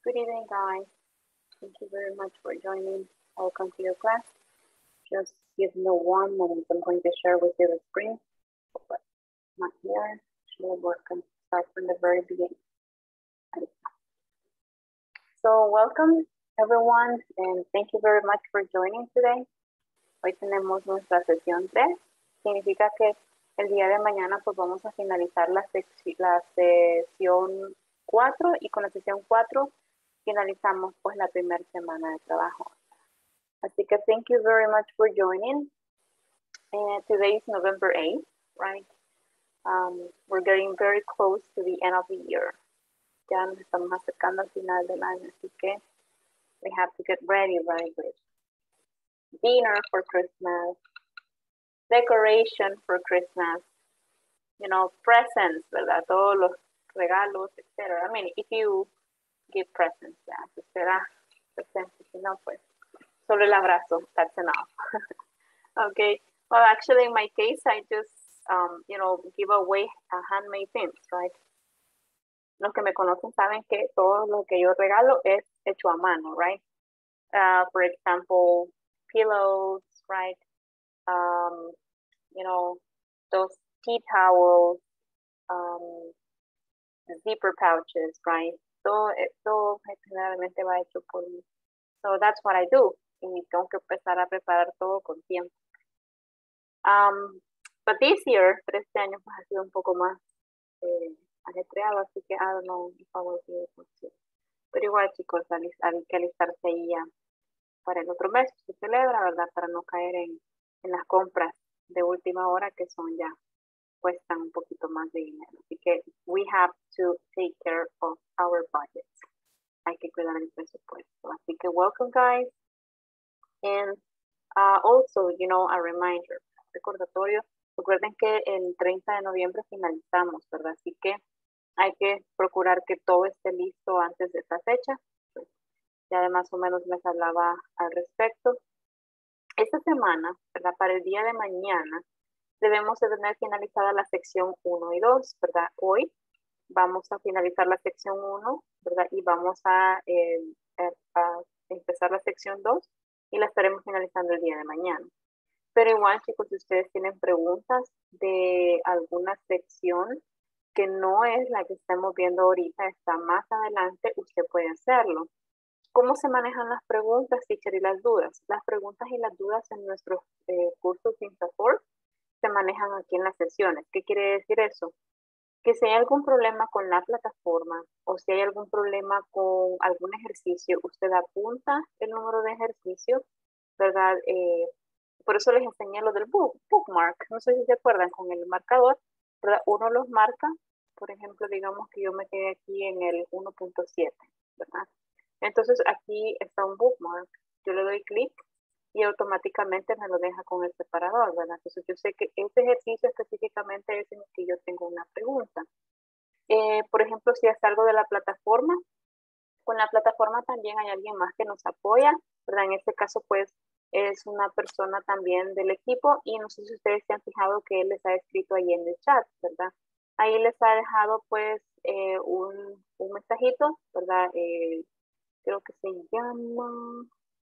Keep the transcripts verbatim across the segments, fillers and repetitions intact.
Good evening, guys. Thank you very much for joining. Welcome to your class. Just give me one moment. I'm going to share with you the screen. But not here. Should work and start from the very beginning. So welcome everyone, and thank you very much for joining today. Hoy tenemos nuestra sesión tres. Significa que el día de mañana pues vamos a finalizar la, la sesión cuatro y con la sesión cuatro finalizamos pues la primera semana de trabajo. Así que thank you very much for joining. And today is November eighth, right? Um, we're getting very close to the end of the year. Ya nos estamos acercando al final del año, así que we have to get ready right with dinner for Christmas, decoration for Christmas, you know, presents, ¿verdad? Todos los regalos, et cetera. I mean, if you give presents, ya, pues será presentes, si no, pues solo el abrazo, that's enough. Okay, well, actually, in my case, I just, um, you know, give away uh, handmade things, right? Los que me conocen saben que todo lo que yo regalo es hecho a mano, right? Uh, for example, pillows, right? Um, you know, those tea towels, um, zipper pouches, right? Todo esto generalmente va hecho por mí. So that's what I do. Y tengo que empezar a preparar todo con tiempo. Um, but this year, pero este año pues, ha sido un poco más eh, ajetreado, así que I don't know if I will be able to. Pero igual, chicos, hay, hay que alistarse ahí ya para el otro mes, se celebra, ¿verdad? Para no caer en, en las compras de última hora que son ya, cuestan un poquito más de dinero. Así que we have to take care of our budgets. Hay que cuidar el presupuesto. Así que welcome, guys. And uh, also, you know, a reminder, recordatorio, recuerden que el treinta de noviembre finalizamos, ¿verdad? Así que hay que procurar que todo esté listo antes de esa fecha. Pues, ya de más o menos les hablaba al respecto. Esta semana, ¿verdad? Para el día de mañana, debemos de tener finalizada la sección uno y dos, ¿verdad? Hoy vamos a finalizar la sección uno, ¿verdad? Y vamos a, eh, a, a empezar la sección dos y la estaremos finalizando el día de mañana. Pero igual, chicos, si ustedes tienen preguntas de alguna sección que no es la que estamos viendo ahorita, está más adelante, usted puede hacerlo. ¿Cómo se manejan las preguntas, teacher, y las dudas? Las preguntas y las dudas en nuestros eh, cursos de InstaFour se manejan aquí en las sesiones. ¿Qué quiere decir eso? Que si hay algún problema con la plataforma o si hay algún problema con algún ejercicio, usted apunta el número de ejercicio, ¿verdad? Eh, por eso les enseñé lo del book, bookmark. No sé si se acuerdan con el marcador, ¿verdad? Uno los marca, por ejemplo, digamos que yo me quedé aquí en el uno punto siete, ¿verdad? Entonces aquí está un bookmark. Yo le doy clic y automáticamente me lo deja con el separador, ¿verdad? Entonces yo sé que este ejercicio específicamente es en el que yo tengo una pregunta. Eh, por ejemplo, si es algo de la plataforma, con la plataforma también hay alguien más que nos apoya, ¿verdad? En este caso, pues, es una persona también del equipo y no sé si ustedes se han fijado que él les ha escrito ahí en el chat, ¿verdad? Ahí les ha dejado, pues, eh, un, un mensajito, ¿verdad? Eh, creo que se llama...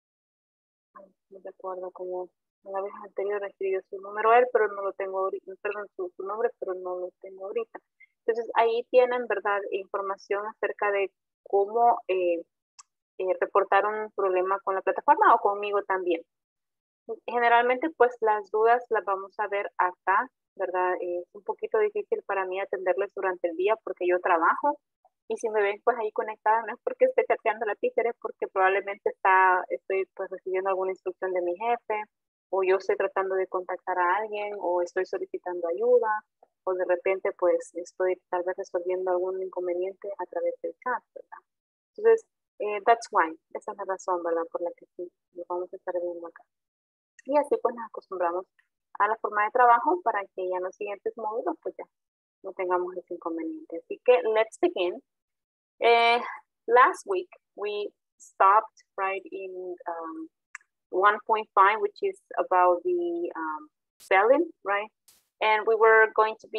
no recuerdo cómo la vez anterior escribió su número él, pero no lo tengo ahorita, perdón, su, su nombre, pero no lo tengo ahorita. Entonces ahí tienen, ¿verdad?, información acerca de cómo eh, eh, reportar un problema con la plataforma o conmigo también. Generalmente, pues las dudas las vamos a ver acá, ¿verdad? Es un poquito difícil para mí atenderles durante el día porque yo trabajo. Y si me ven pues ahí conectada, no es porque esté chateando la teacher, es porque probablemente está, estoy pues recibiendo alguna instrucción de mi jefe, o yo estoy tratando de contactar a alguien, o estoy solicitando ayuda, o de repente pues estoy tal vez resolviendo algún inconveniente a través del chat, ¿verdad? Entonces, eh, that's why, esa es la razón, ¿verdad? Por la que sí, lo vamos a estar viendo acá. Y así pues nos acostumbramos a la forma de trabajo para que ya en los siguientes módulos pues ya no tengamos ese inconveniente. Así que, let's begin. Uh, last week, we stopped right in um, one point five, which is about the um, spelling, right? And we were going to be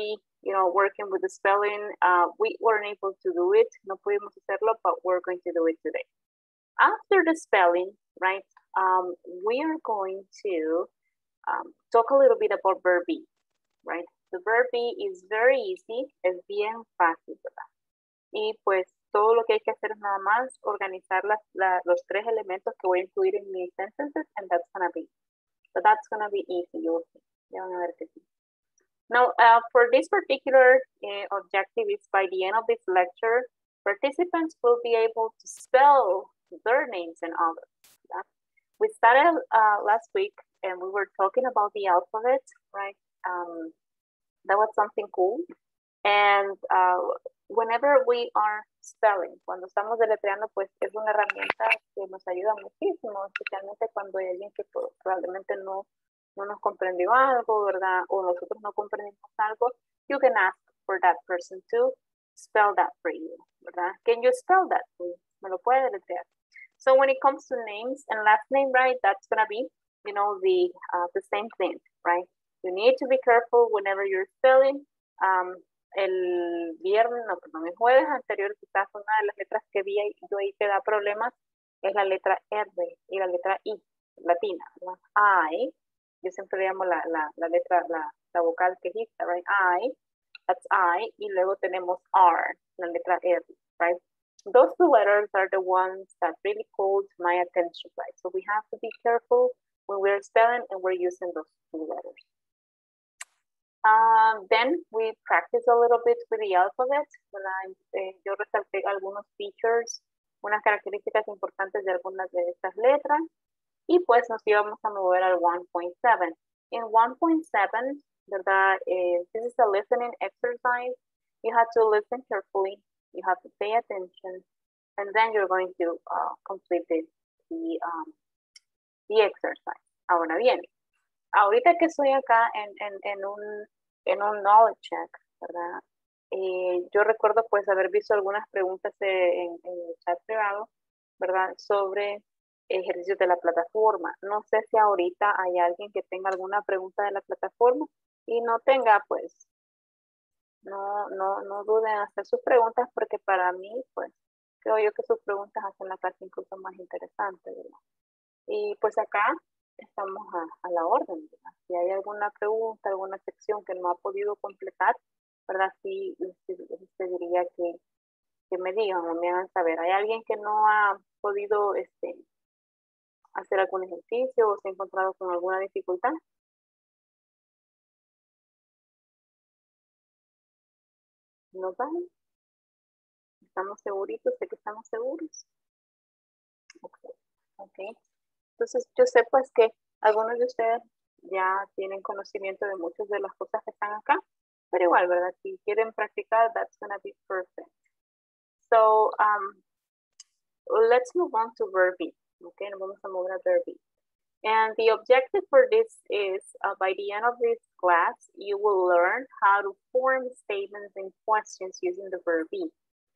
you know, working with the spelling. Uh, we weren't able to do it, no pudimos hacerlo, but we're going to do it today. After the spelling, right, um, we are going to um, talk a little bit about verb be, right? The verb be is very easy, es bien fácil, ¿verdad? Y pues todo lo que hay que hacer es nada más organizar las, la, los tres elementos que voy a incluir en mis sentences, and that's gonna be, so that's gonna be easy, you'll see. Ya van a ver que sí. Now, uh, for this particular uh, objective is by the end of this lecture, participants will be able to spell their names and others. Yeah? We started uh, last week and we were talking about the alphabet, right? Um, that was something cool. And uh, whenever we are spelling, cuando estamos deletreando, pues es una herramienta que nos ayuda muchísimo, especialmente cuando hay alguien que probablemente no, no nos comprendió algo, ¿verdad? O nosotros no comprendimos algo. You can ask for that person to spell that for you, ¿verdad? Can you spell that, please? Me lo puede deletrear. So when it comes to names and last name, right, that's going to be, you know, the, uh, the same thing, right? You need to be careful whenever you're spelling. Um, el viernes, no, perdón, el jueves anterior, quizás una de las letras que vi ahí, yo ahí que da problemas es la letra R y la letra I, latina, ¿no? I, yo siempre llamo la, la, la letra, la, la vocal quejista, right? I, that's I, y luego tenemos R, la letra R, right? Those two letters are the ones that really called my attention, right? So we have to be careful when we're spelling and we're using those two letters. Um, then we practice a little bit with the alphabet. Eh, yo resalté algunos features, unas características importantes de algunas de estas letras. Y pues nos íbamos a mover al one point seven. In one point seven, ¿verdad? Eh, this is a listening exercise. You have to listen carefully. You have to pay attention. And then you're going to uh, complete the, the, um, the exercise. Ahora bien, ahorita que estoy acá en, en, en, un, en un knowledge check, ¿verdad? Eh, yo recuerdo pues haber visto algunas preguntas en, en el chat privado, ¿verdad? Sobre ejercicios de la plataforma. No sé si ahorita hay alguien que tenga alguna pregunta de la plataforma y no tenga, pues, no, no, no duden en hacer sus preguntas porque para mí, pues, creo yo que sus preguntas hacen la clase incluso más interesante, ¿verdad? Y pues acá estamos a, a la orden, ¿verdad? Si hay alguna pregunta, alguna sección que no ha podido completar, ¿verdad? Sí, les pediría que, que me digan o me hagan saber. ¿Hay alguien que no ha podido este, hacer algún ejercicio o se ha encontrado con alguna dificultad? ¿No vale? ¿Estamos seguritos de que estamos seguros? Ok. Okay. Entonces, yo sé pues que algunos de ustedes ya tienen conocimiento de muchas de las cosas que están acá, pero igual, ¿verdad? Si quieren practicar, that's gonna be perfect. So, um, let's move on to verb be. Okay, nos vamos a mover a verb be. And the objective for this is, uh, by the end of this class, you will learn how to form statements and questions using the verb be.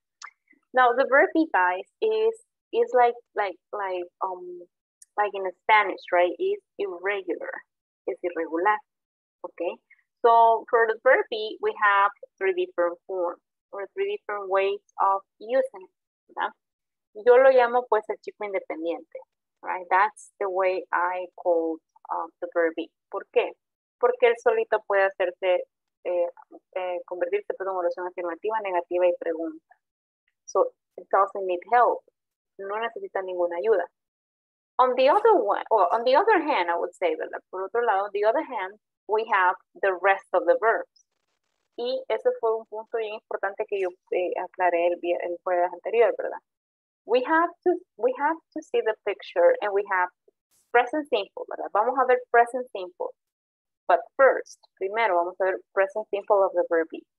Now, the verb be, guys, is is like like like um like in Spanish, right? Is irregular, is irregular. Okay. So for the verb be, we have three different forms or three different ways of using it. ¿Verdad? Yo lo llamo pues el chico independiente. Right? That's the way I call uh, the verb be. ¿Por qué? Porque él solito puede hacerse, eh, eh, convertirse en una oración afirmativa, negativa y pregunta. So it doesn't need help. No necesita ninguna ayuda. On the other one, or on the other hand, I would say, ¿verdad? Por otro lado, on the other hand, we have the rest of the verbs. Y ese fue un punto bien importante que yo eh, aclaré el, el jueves anterior, ¿verdad? We have to we have to see the picture and we have present simple, ¿verdad? Vamos a ver present simple. But first, primero vamos a ver present simple of the verb be.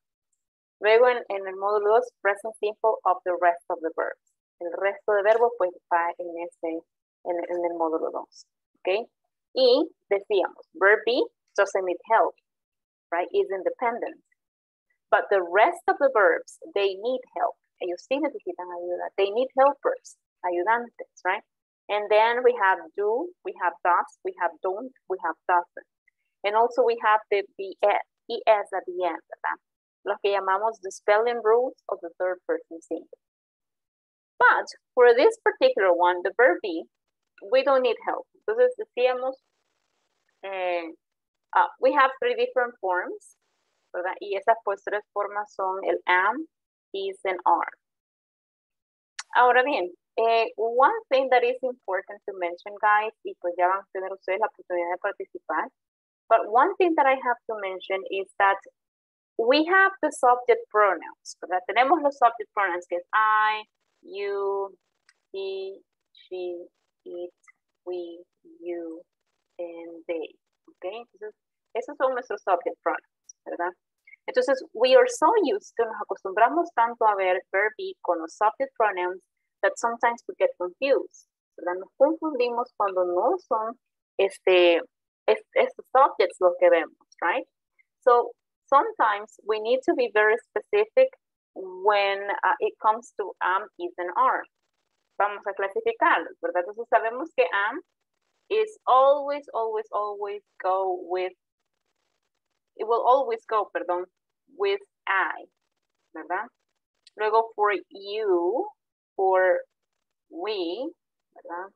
Luego en, en el módulo dos, present simple of the rest of the verbs. El resto de verbos pues va en ese en, en el módulo dos. ¿Ok? Y decíamos, verb be doesn't need help, right? Is independent. But the rest of the verbs, they need help. Ellos sí necesitan ayuda. They need helpers, ayudantes, right? And then we have do, we have does, we have don't, we have doesn't. And also we have the be, es at the end, ¿verdad? Lo que llamamos the spelling rules of the third person singular. But for this particular one, the verb be, we don't need help. Entonces decíamos, eh, uh, we have three different forms, ¿verdad? Y esas pues tres formas son el am, is, and are. Ahora bien, eh, one thing that is important to mention, guys, y pues ya van a tener ustedes la oportunidad de participar, but one thing that I have to mention is that we have the subject pronouns, ¿verdad? Tenemos los subject pronouns que es I, you, he, she, it, we, you, and they, ¿ok? Entonces, esos son nuestros subject pronouns, ¿verdad? Entonces, we are so used to, nos acostumbramos tanto a ver verb be con los subject pronouns that sometimes we get confused, ¿verdad? Nos confundimos cuando no son este, estos subjects los que vemos, right? So, sometimes we need to be very specific when uh, it comes to am, is, and are. Vamos a clasificarlos, ¿verdad? Entonces sabemos que am is always, always, always go with, it will always go, perdón, with I, ¿verdad? Luego for you, for we, ¿verdad?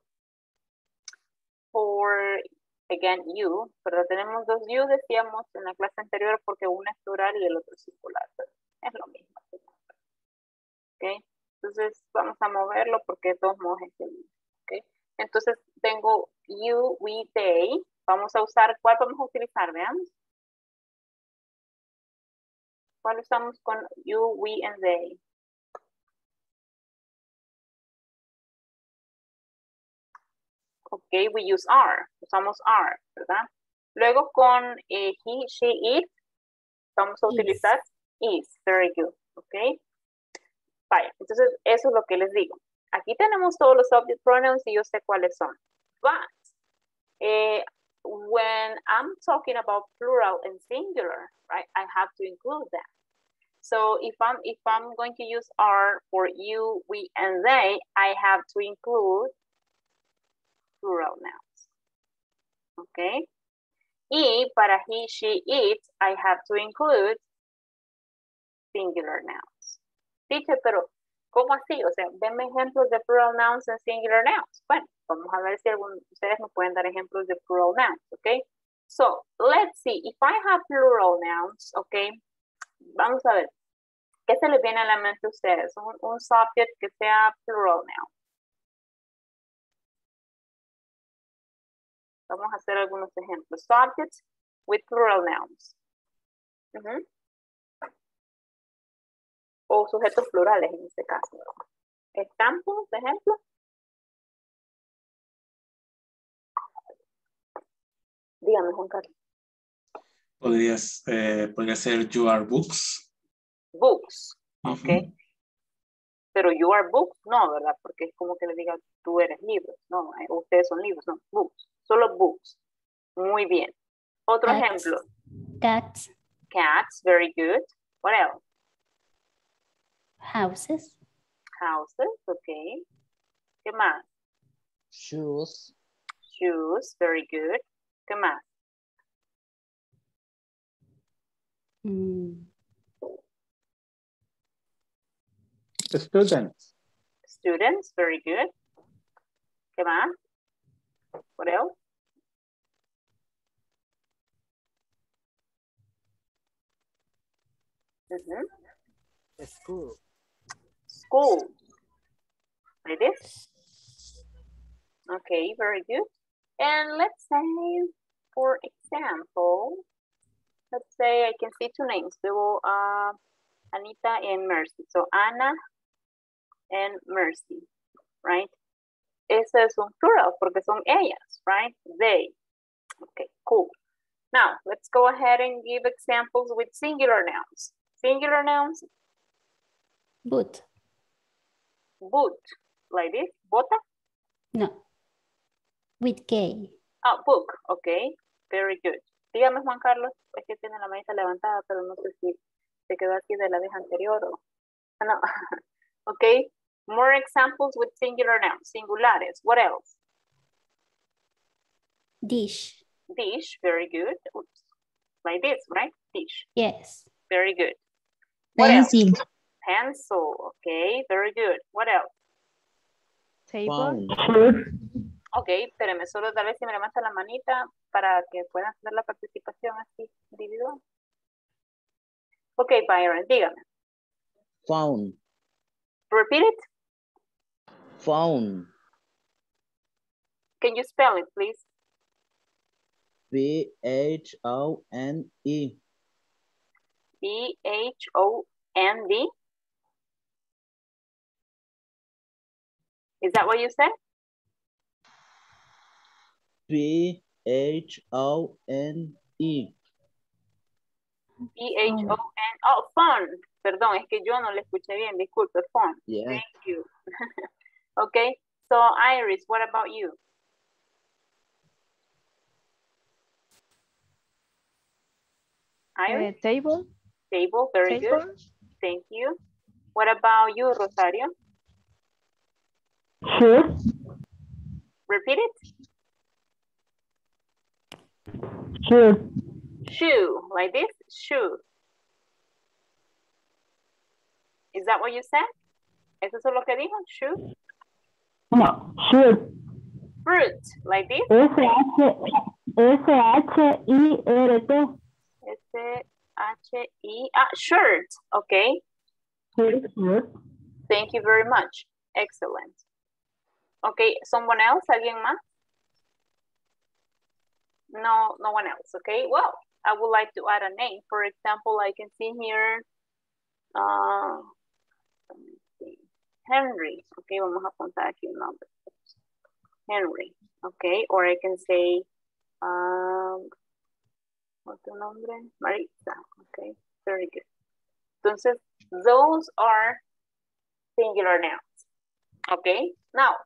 For, again, you, pero tenemos dos you, decíamos en la clase anterior porque uno es plural y el otro es singular, pero es lo mismo. ¿Ok? Entonces vamos a moverlo porque de todos modos es el mismo. ¿Ok? Entonces tengo you, we, they. Vamos a usar, ¿cuál vamos a utilizar? Veamos. ¿Cuál usamos con you, we, and they? Ok, we use are. Usamos are, ¿verdad? Luego con eh, he, she, it, vamos a utilizar is. is. Very good. Ok. Vaya, entonces eso es lo que les digo. Aquí tenemos todos los subject pronouns y yo sé cuáles son. But, eh, when I'm talking about plural and singular, right, I have to include that. So if I'm if I'm going to use are for you, we, and they, I have to include plural nouns. Okay. Y para he, she, it, I have to include singular nouns. Teacher, pero ¿cómo así? O sea, denme ejemplos de plural nouns and singular nouns. Bueno, vamos a ver si algunos de ustedes me pueden dar ejemplos de plural nouns, ¿ok? So, let's see. If I have plural nouns, ¿ok? Vamos a ver. ¿Qué se les viene a la mente a ustedes? Un, un subject que sea plural noun. Vamos a hacer algunos ejemplos. Subjects with plural nouns. Uh-huh. O sujetos plurales en este caso. Ejemplos, ejemplo. Dígame, Juan Carlos. Podrías, eh, podría ser you are books. Books, Uh-huh. ok. Pero you are books, no, ¿verdad? Porque es como que le diga tú eres libros, no, ustedes son libros, no, books, solo books. Muy bien. Otro Cats. ejemplo. Cats. Cats, very good. What else? Houses. Houses, ok. ¿Qué más? Shoes. Shoes, very good. ¿Qué más? Mm. Students. Students, very good. ¿Qué más? What else? Uh-huh. School. School. Like this? Okay, very good. And let's say, for example, let's say I can see two names. So, uh, Anita and Mercy. So, Anna and Mercy, right? Ese es un plural porque son ellas, right? They. Okay, cool. Now, let's go ahead and give examples with singular nouns. Singular nouns. Boot. Boot. Like this. Bota. No. With K. Ah, book. Okay. Very good. Dígame, Juan Carlos. Es que tiene la manita levantada, pero no sé si se quedó aquí de la vez anterior o... No. Okay. More examples with singular nouns. Singulares. What else? Dish. Dish. Very good. Oops. Like this, right? Fish. Yes. Very good. What Pencil. else? Pencil. Okay, very good. What else? Table. Ok, espérame, solo tal vez si me levanta la manita para que puedan hacer la participación así individual. Ok, Byron, dígame. Phone. Repeat it. Phone. Can you spell it, please? P H O N E. B H O N D. Is that what you said? P H O N E. P H O N. Oh, phone. Perdón, es que yo no le escuché bien. Disculpe, phone. Yeah. Thank you. Okay, so Iris, what about you? Iris? Uh, table. Table, very Table. good. Thank you. What about you, Rosario? Shoe. Repeat it. Shoe. Shoe, like this, shoe. Is that what you said? ¿Eso es lo que dijo? Shoe? No. Shoe. Fruit, like this. S H S H I R T. S H E, ah, shirt, okay. Shirt. Thank you very much. Excellent. Okay, someone else, alguien más? No, no one else, okay. Well, I would like to add a name. For example, I can see here, uh, let me see, Henry. Okay, vamos a apuntar aquí un nombre. Henry, okay, or I can say, um, otro nombre, Marisa, okay, very good. Entonces, those are singular nouns, okay. Now,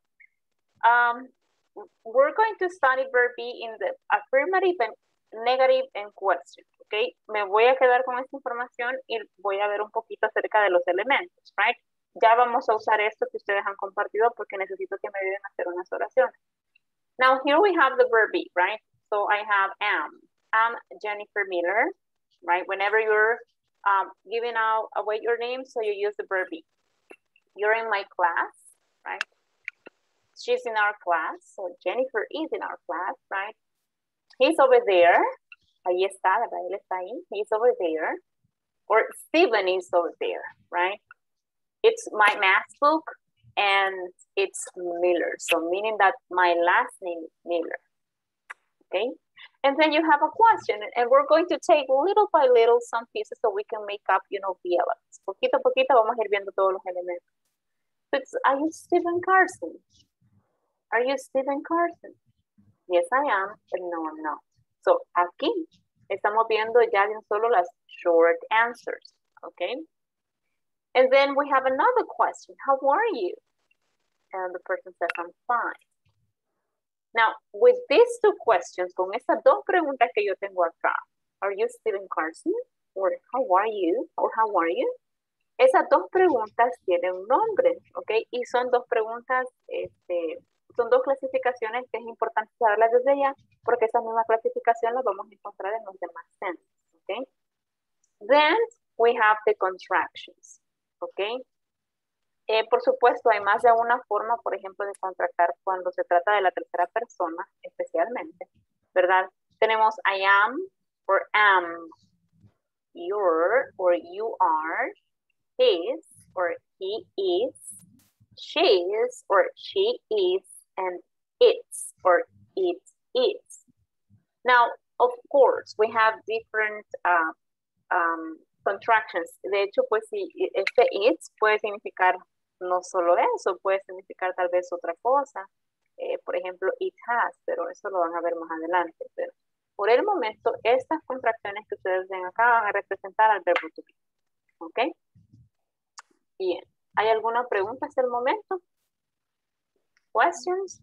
um, we're going to study verb be in the affirmative and negative and question, okay. Me voy a quedar con esta información y voy a ver un poquito acerca de los elementos, right. Ya vamos a usar esto que ustedes han compartido porque necesito que me ayuden a hacer unas oraciones. Now, here we have the verb be, right. So I have am. I'm Jennifer Miller, right? Whenever you're um, giving out away your name, so you use the verb be. You're in my class, right? She's in our class, so Jennifer is in our class, right? He's over there. Ahí está, ¿verdad? Él está ahí. He's over there. Or Steven is over there, right? It's my math book and it's Miller. So meaning that my last name is Miller, okay? And then you have a question, and we're going to take little by little some pieces so we can make up, you know, the elements. Poquito a poquito vamos a ir viendo todos los elementos. So it's, are you Stephen Carson? Are you Stephen Carson? Yes, I am, but no, I'm not. So aquí estamos viendo ya de un solo las short answers, okay? And then we have another question. How are you? And the person says, I'm fine. Now, with these two questions, con estas dos preguntas que yo tengo acá, are you Stephen Carson? Or how are you? Or how are you? Esas dos preguntas tienen un nombre, ¿ok? Y son dos preguntas, este, son dos clasificaciones que es importante saberlas desde ya, porque esa misma clasificación la vamos a encontrar en los demás sentences, ¿ok? Then we have the contractions, ¿ok? Eh, por supuesto, hay más de una forma, por ejemplo, de contractar cuando se trata de la tercera persona, especialmente, ¿verdad? Tenemos I am, or am, your, or you are, his, or he is, she is, or she is, and it's, or it is. Now, of course, we have different uh, um, contractions. De hecho, pues, si este it's puede significar no solo eso, puede significar tal vez otra cosa. Eh, por ejemplo, it has, pero eso lo van a ver más adelante. Pero por el momento, estas contracciones que ustedes ven acá van a representar al verbo to be. ¿Ok? Bien. ¿Hay alguna pregunta hasta el momento? Questions?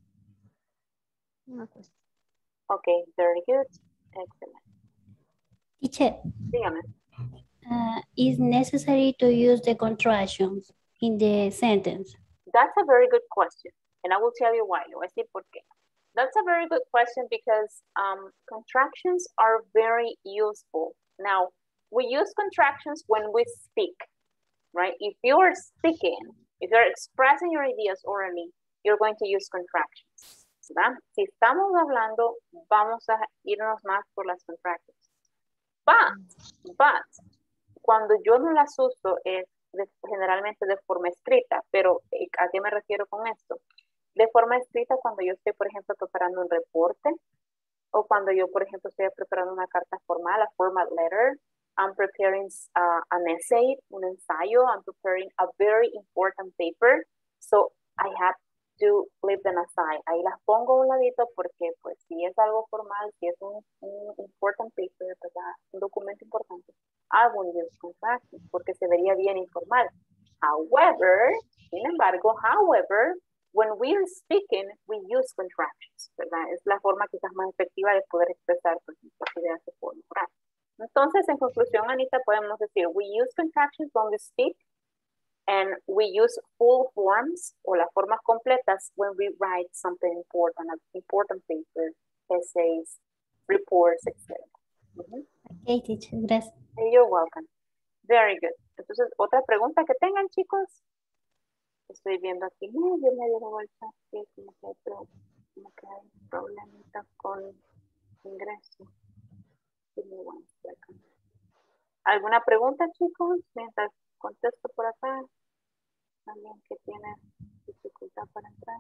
Una cuestión. Ok, very good. Excellent. Teacher, Dígame. uh, is necessary to use the contractions in the sentence? That's a very good question. And I will tell you why. Le voy a decir por qué. That's a very good question because um, contractions are very useful. Now, we use contractions when we speak, right? If you're speaking, if you're expressing your ideas orally, you're going to use contractions, ¿verdad? Si estamos hablando, vamos a irnos más por las contractions. But, but, cuando yo no las uso es de, generalmente de forma escrita, pero ¿a qué me refiero con esto? De forma escrita cuando yo estoy, por ejemplo, preparando un reporte, o cuando yo, por ejemplo, estoy preparando una carta formal, a formal letter, I'm preparing uh, an essay, un ensayo, I'm preparing a very important paper, so I have to leave them aside. Ahí las pongo a un ladito porque, pues, si es algo formal, si es un, un important paper, ¿verdad? Un documento importante, I will use contractions porque se vería bien informal. However, sin embargo, however, when we are speaking, we use contractions, ¿verdad? Es la forma quizás más efectiva de poder expresar pues, nuestras ideas de forma oral. Entonces, en conclusión, Anita, podemos decir, we use contractions when we speak, and we use full forms, o las formas completas, when we write something important, an important paper, essays, reports, etcétera. Uh-huh. Ok, teacher, gracias. You're welcome. Very good. Entonces, otra pregunta que tengan, chicos. Estoy viendo aquí medio, medio de vuelta. Sí, como que hay, pro, como que hay problemitas con ingreso. Give me one second. ¿Alguna pregunta, chicos? Mientras contesto por acá. También que tiene dificultad para entrar.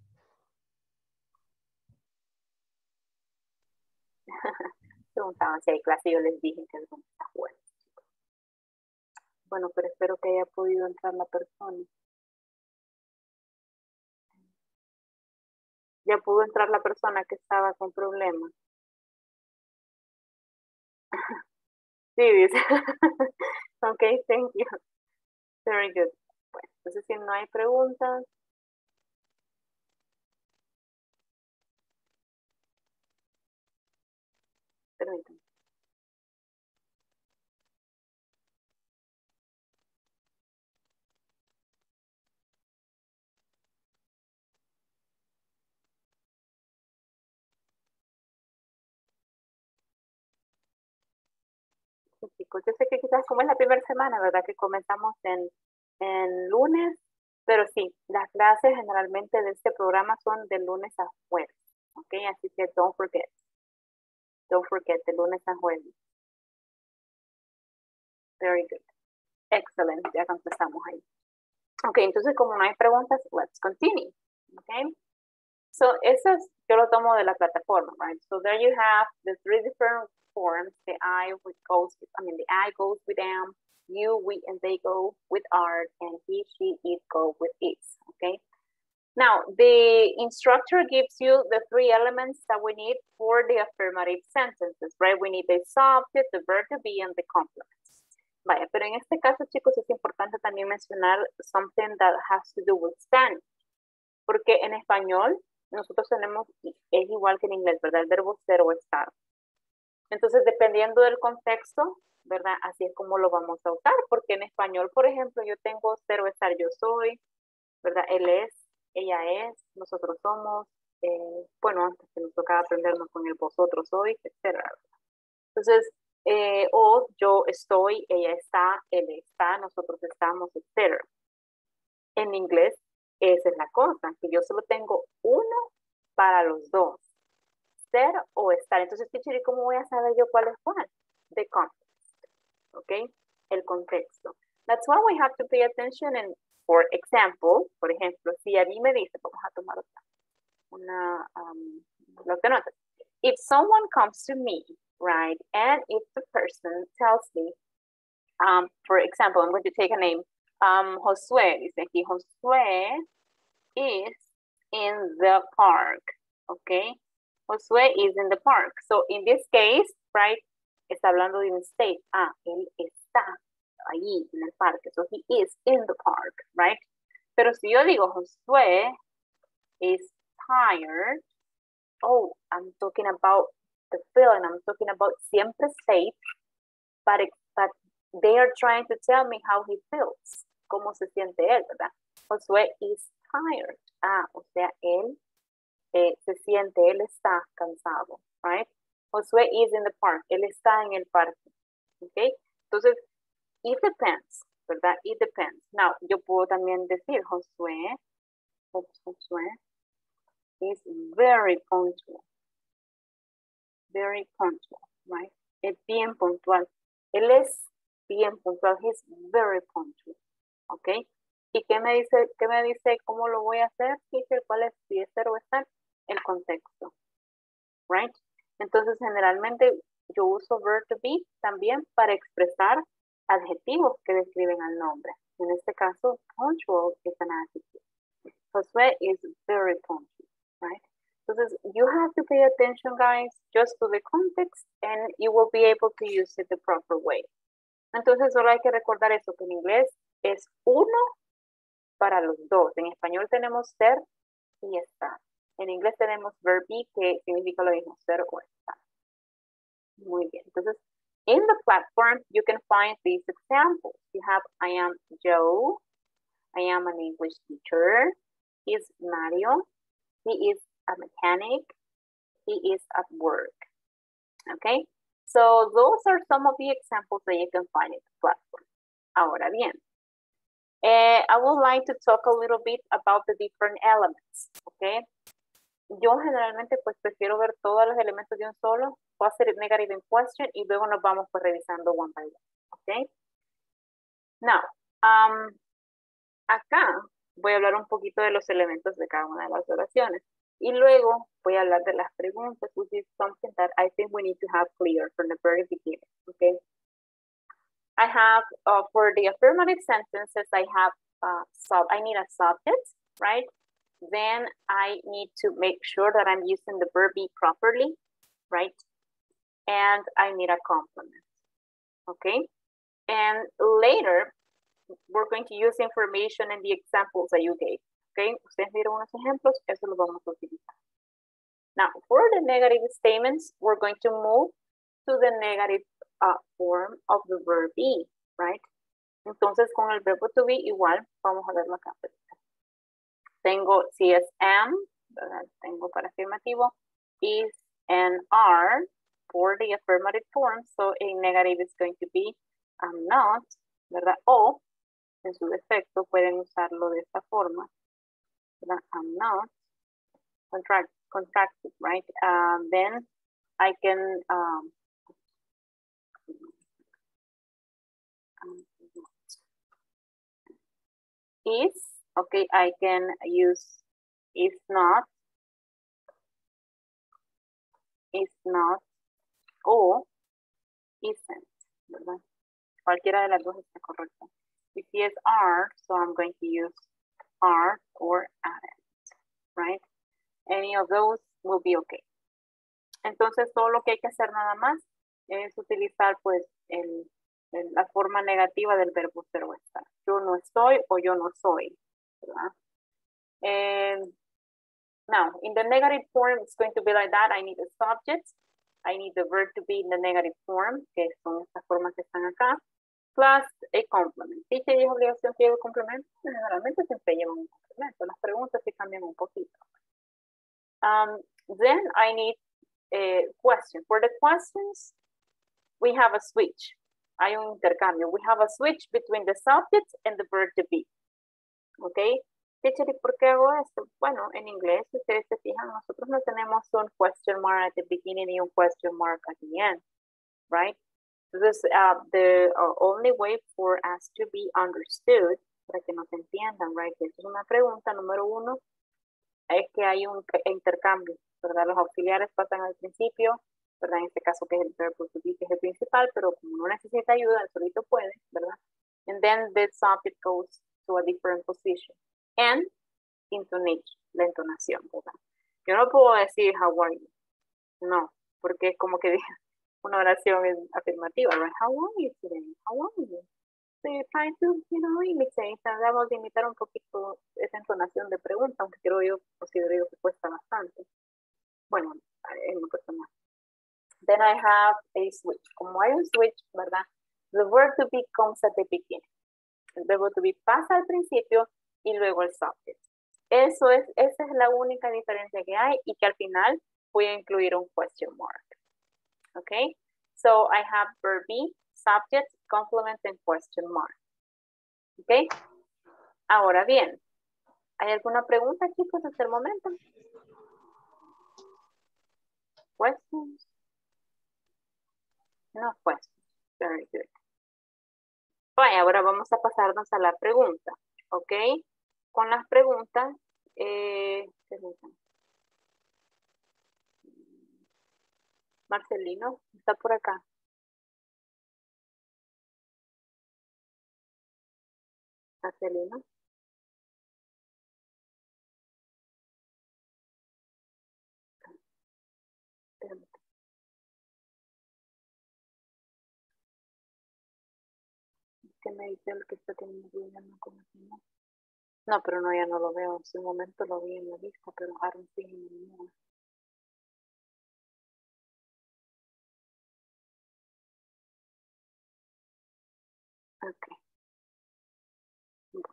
Preguntaban si hay clase y yo les dije que no está bueno. Bueno, pero espero que haya podido entrar la persona. Ya pudo entrar la persona que estaba con problemas. Sí, dice. Ok, thank you. Very good. Bueno, entonces si no hay preguntas. Permítanme. Sí, chicos, yo sé que quizás como es la primera semana, ¿verdad? Que comenzamos en, en lunes, pero sí, las clases generalmente de este programa son de lunes a jueves, ¿ok? Así que don't forget, don't forget, de lunes a jueves. Very good. Excellent, ya empezamos ahí. Ok, entonces como no hay preguntas, let's continue, ok? So, eso es, yo lo tomo de la plataforma, right? So there you have the three different forms. The I with goes, with, I mean, the I goes with them, you, we, and they go with art, and he, she, it go with its, okay? Now, the instructor gives you the three elements that we need for the affirmative sentences, right? We need the subject, the verb to be, and the complements. Vaya, pero en este caso, chicos, es importante también mencionar something that has to do with Spanish. Porque en español, nosotros tenemos, es igual que en inglés, ¿verdad? El verbo ser o estar. Entonces, dependiendo del contexto, ¿verdad? Así es como lo vamos a usar. Porque en español, por ejemplo, yo tengo ser o estar, yo soy, ¿verdad? Él es, ella es, nosotros somos. Eh, bueno, antes que nos tocaba aprendernos con el vosotros sois, etcétera. Entonces, eh, o yo estoy, ella está, él está, nosotros estamos, etcétera. En inglés, esa es la cosa, que yo solo tengo uno para los dos, ser o estar. Entonces, teacher, ¿y cómo voy a saber yo cuál es cuál? The context, ¿ok? El contexto. That's why we have to pay attention and, for example, por ejemplo, si a mí me dice, vamos a tomar otra, una, um, bloc de notas. If someone comes to me, right, and if the person tells me, um, for example, I'm going to take a name, Um, Josué, dice aquí, Josué is in the park, okay? Josué is in the park. So, in this case, right, está hablando de un state. Ah, él está ahí en el parque. So, he is in the park, right? Pero si yo digo, Josué is tired, oh, I'm talking about the feeling, I'm talking about siempre state, but, it, but they are trying to tell me how he feels. Cómo se siente él, ¿verdad? Josué is tired. Ah, o sea, él eh, se siente, él está cansado, right? Josué is in the park. Él está en el parque, ¿ok? Entonces, it depends, ¿verdad? It depends. Now, yo puedo también decir, Josué, Josué is very punctual. Very punctual, right? Es bien puntual. Él es bien puntual. He's very punctual. ¿Ok? ¿Y qué me dice, qué me dice cómo lo voy a hacer? Dice cuál es, si es ser o estar, el contexto. Right? Entonces, generalmente yo uso verb to be también para expresar adjetivos que describen al nombre. En este caso, punctual is an adjective. Josué is very punctual, right? Entonces, you have to pay attention, guys, just to the context, and you will be able to use it the proper way. Entonces, solo hay que recordar eso, que en inglés es uno para los dos. En español tenemos ser y estar. En inglés tenemos verb be, que significa lo mismo, ser o estar. Muy bien. Entonces, in the platform, you can find these examples. You have, I am Joe. I am an English teacher. He is Mario. He is a mechanic. He is at work. Okay? So those are some of the examples that you can find in the platform. Ahora bien, eh, I would like to talk a little bit about the different elements. Okay? Yo generalmente pues prefiero ver todos los elementos de un solo, positive, negative, and question, y luego nos vamos pues revisando one by one. Okay? Now, um, acá voy a hablar un poquito de los elementos de cada una de las oraciones. Y luego voy a hablar de las preguntas, which is something that I think we need to have clear from the very beginning, okay? I have, uh, for the affirmative sentences, I have, uh, sub, I need a subject, right? Then I need to make sure that I'm using the verb be properly, right? And I need a complement, okay? And later, we're going to use information in the examples that you gave. Okay, ustedes vieron unos ejemplos, eso lo vamos a utilizar. Now, for the negative statements, we're going to move to the negative uh, form of the verb be, right? Entonces, con el verbo to be igual, vamos a verlo acá. Tengo, si es am, ¿verdad? Tengo para afirmativo, is and are for the affirmative form, so a negative is going to be am not, ¿verdad? O, en su defecto, pueden usarlo de esta forma. I'm not contract, contracted, right? Um, then I can um, is, okay, I can use is not, is not, o isn't, ¿verdad? Cualquiera de las dos está correcta. If is are, so I'm going to use are or aren't, right? Any of those will be okay. Entonces, todo lo que hay que hacer nada más es utilizar, pues, el, el, la forma negativa del verbo ser o estar. Yo no estoy o yo no soy, ¿verdad? And now, in the negative form, it's going to be like that. I need a subject. I need the verb to be in the negative form, que son estas formas que están acá. Plus a complement. ¿Sí que es obligación que lleve complemento? Generalmente siempre llevan un complemento. Las preguntas sí cambian un poquito. Um, then I need a question. For the questions, we have a switch. Hay un intercambio. We have a switch between the subject and the verb to be. ¿Ok? Teacher, ¿y por qué hago esto? Bueno, en inglés, si ustedes se fijan, nosotros no tenemos un question mark at the beginning y un question mark at the end. Right? Entonces, uh, the uh, only way for us to be understood, para que nos entiendan, right? Esa es una pregunta número uno, es que hay un intercambio, ¿verdad? Los auxiliares pasan al principio, ¿verdad? En este caso que es el verbo to be, que es el principal, pero como no necesita ayuda, el solito puede, ¿verdad? And then the subject goes to a different position. And intonation, la entonación, ¿verdad? Yo no puedo decir how are you, no, porque es como que una oración es afirmativa, right? How are you today? How are you? So you're trying to, you know, imitate. Tratamos de imitar un poquito esa entonación de pregunta, aunque creo yo, considero yo que cuesta bastante. Bueno, en lo personal. Then I have a switch. Como hay un switch, ¿verdad? The verb to be comes at the beginning. El verbo to be pasa al principio y luego el subject. Eso es, esa es la única diferencia que hay y que al final voy a incluir un question mark. Okay, so I have verb be, subject, complement, and question mark. ¿Ok? Ahora bien, ¿hay alguna pregunta, chicos, hasta el momento? Questions? No questions. Very good. Bueno, ahora vamos a pasarnos a la pregunta. ¿Ok? Con las preguntas, eh, Marcelino, está por acá. Marcelino. Espérame. ¿Qué me dice el que está teniendo problema con el señor? No, pero no, ya no lo veo. En su momento lo vi en la lista, pero ahora sí no. Ok. Bueno.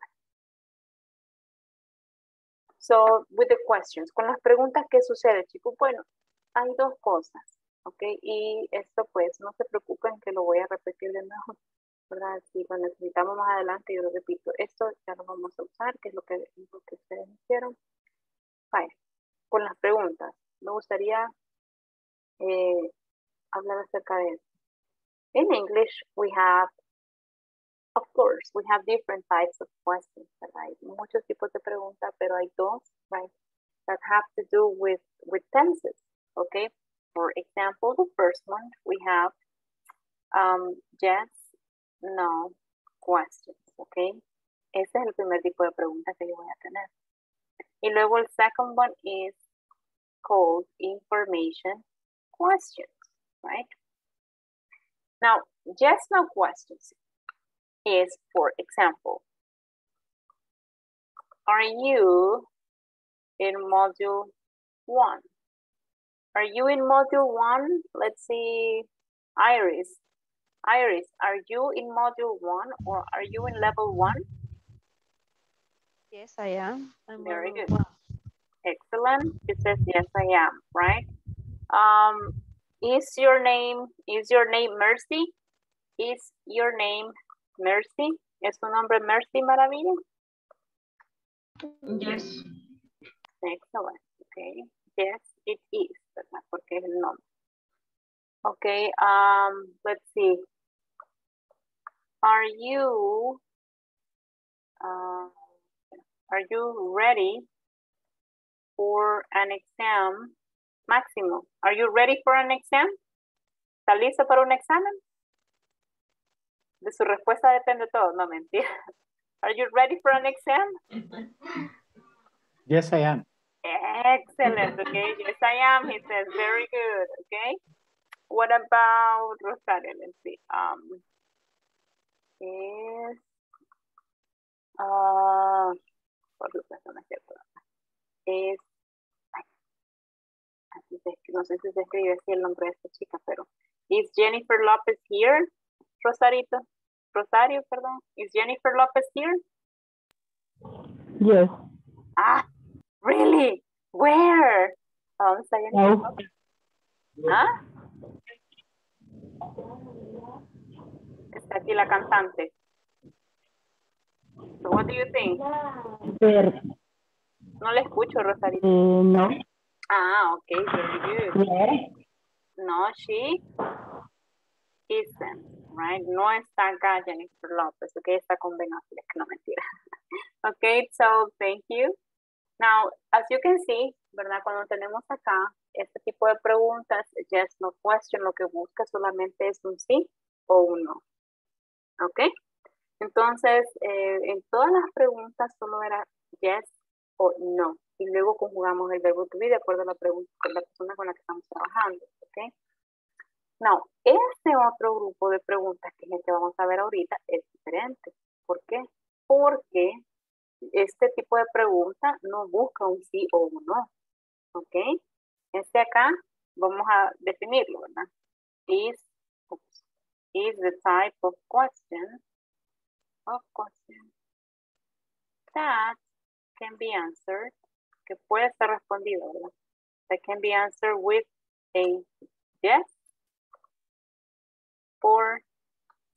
So, with the questions. Con las preguntas, ¿qué sucede, chicos? Bueno, hay dos cosas, ¿ok? Y esto, pues, no se preocupen que lo voy a repetir de nuevo, ¿verdad? Si lo necesitamos más adelante, yo lo repito. Esto ya lo vamos a usar, que es lo que, lo que ustedes hicieron. Vale. Con las preguntas, me gustaría eh, hablar acerca de eso. In English, we have, of course, we have different types of questions, right? Muchos tipos de preguntas, pero hay dos, right, that have to do with, with tenses, okay? For example, the first one, we have um, yes, no questions, okay? Ese es el primer tipo de pregunta que yo voy a tener. Y luego el second one is called information questions, right? Now, yes, no questions is, for example, are you in module one? Are you in module one? Let's see, Iris. Iris, are you in module one or are you in level one? Yes, I am. I'm Very level good. one. Excellent. It says yes, I am, right? Um, is your name, is your name Mercy? Is your name Mercy? ¿Es su nombre Mercy Maravilla? Yes. Excellent. Okay. Yes, it is, ¿verdad? Porque es el nombre. Okay. Um, let's see. Are you, uh, are you ready for an exam? Máximo, are you ready for an exam? ¿Está listo para un examen? De su respuesta depende todo, no mentira. Are you ready for an exam? Yes, I am. Excellent, okay. Yes, I am, he says. Very good, okay. What about Rosario? Let's see. Um, is, uh, por supuesto, no es cierto. Es, así se, no sé si se escribe así el nombre de esta chica, pero is Jennifer Lopez here? Rosarito, Rosario, perdón. Is Jennifer Lopez here? Yes. Ah, really? Where? ¿Dónde está Jennifer No. Lopez? ¿Ah? Está aquí la cantante. So what do you think? Ver, No le escucho, Rosarito. eh, no. Ah, okay, very good. Where? No, she isn't, right? No está acá Jennifer Lopez, okay, está con Ben Affleck, no mentira. Okay, so thank you. Now, as you can see, ¿verdad? Cuando tenemos acá este tipo de preguntas, yes, no question, lo que busca solamente es un sí o un no. ¿Ok? Entonces, eh, en todas las preguntas solo era yes o no. Y luego conjugamos el verbo to be de acuerdo a la, pregunta, con la persona con la que estamos trabajando. ¿Ok? Now, este otro grupo de preguntas que es el que vamos a ver ahorita es diferente. ¿Por qué? Porque este tipo de pregunta no busca un sí o un no. ¿Ok? Este acá vamos a definirlo, ¿verdad? Is, oops, is the type of question, of question that can be answered, que puede ser respondido, ¿verdad? That can be answered with a yes or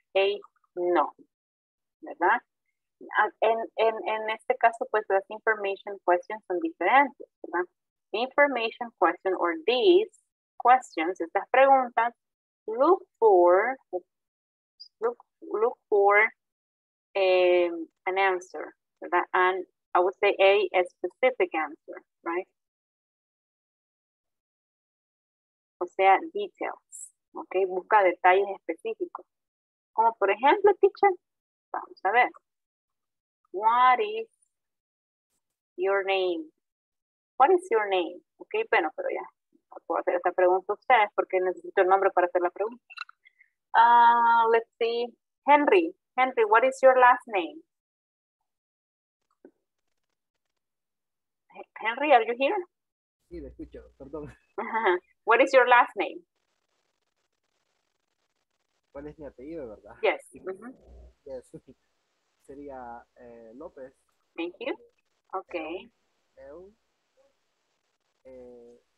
A, no, ¿verdad? Ah, En, en, en este caso, pues las information questions son diferentes, ¿verdad? The information question or these questions, estas preguntas, look for, look, look for um, an answer, ¿verdad? And I would say a, a specific answer, right? O sea, details, ¿ok? Busca detalles específicos. Como por ejemplo, teacher, vamos a ver. What is your name? What is your name? Ok, bueno, pero ya. No puedo hacer esta pregunta a ustedes porque necesito el nombre para hacer la pregunta. Uh, let's see. Henry. Henry, what is your last name? Henry, are you here? Sí, le escucho, perdón. What is your last name? ¿Cuál es mi apellido, verdad? Yes. Mm-hmm. Yes. Sería eh, López. Thank you. Okay. El, eh,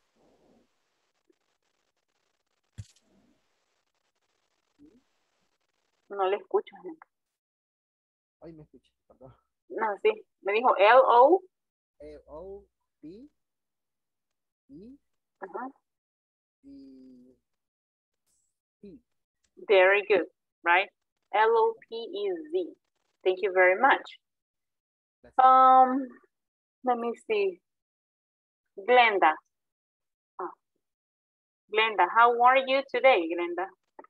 no le escucho. Ay, me escuché, perdón. No, sí. Me dijo L O. L O P E Uh-huh. y P. Very good, right? L O P E Z. Thank you very much. Um, let me see. Glenda. Oh. Glenda, how are you today, Glenda?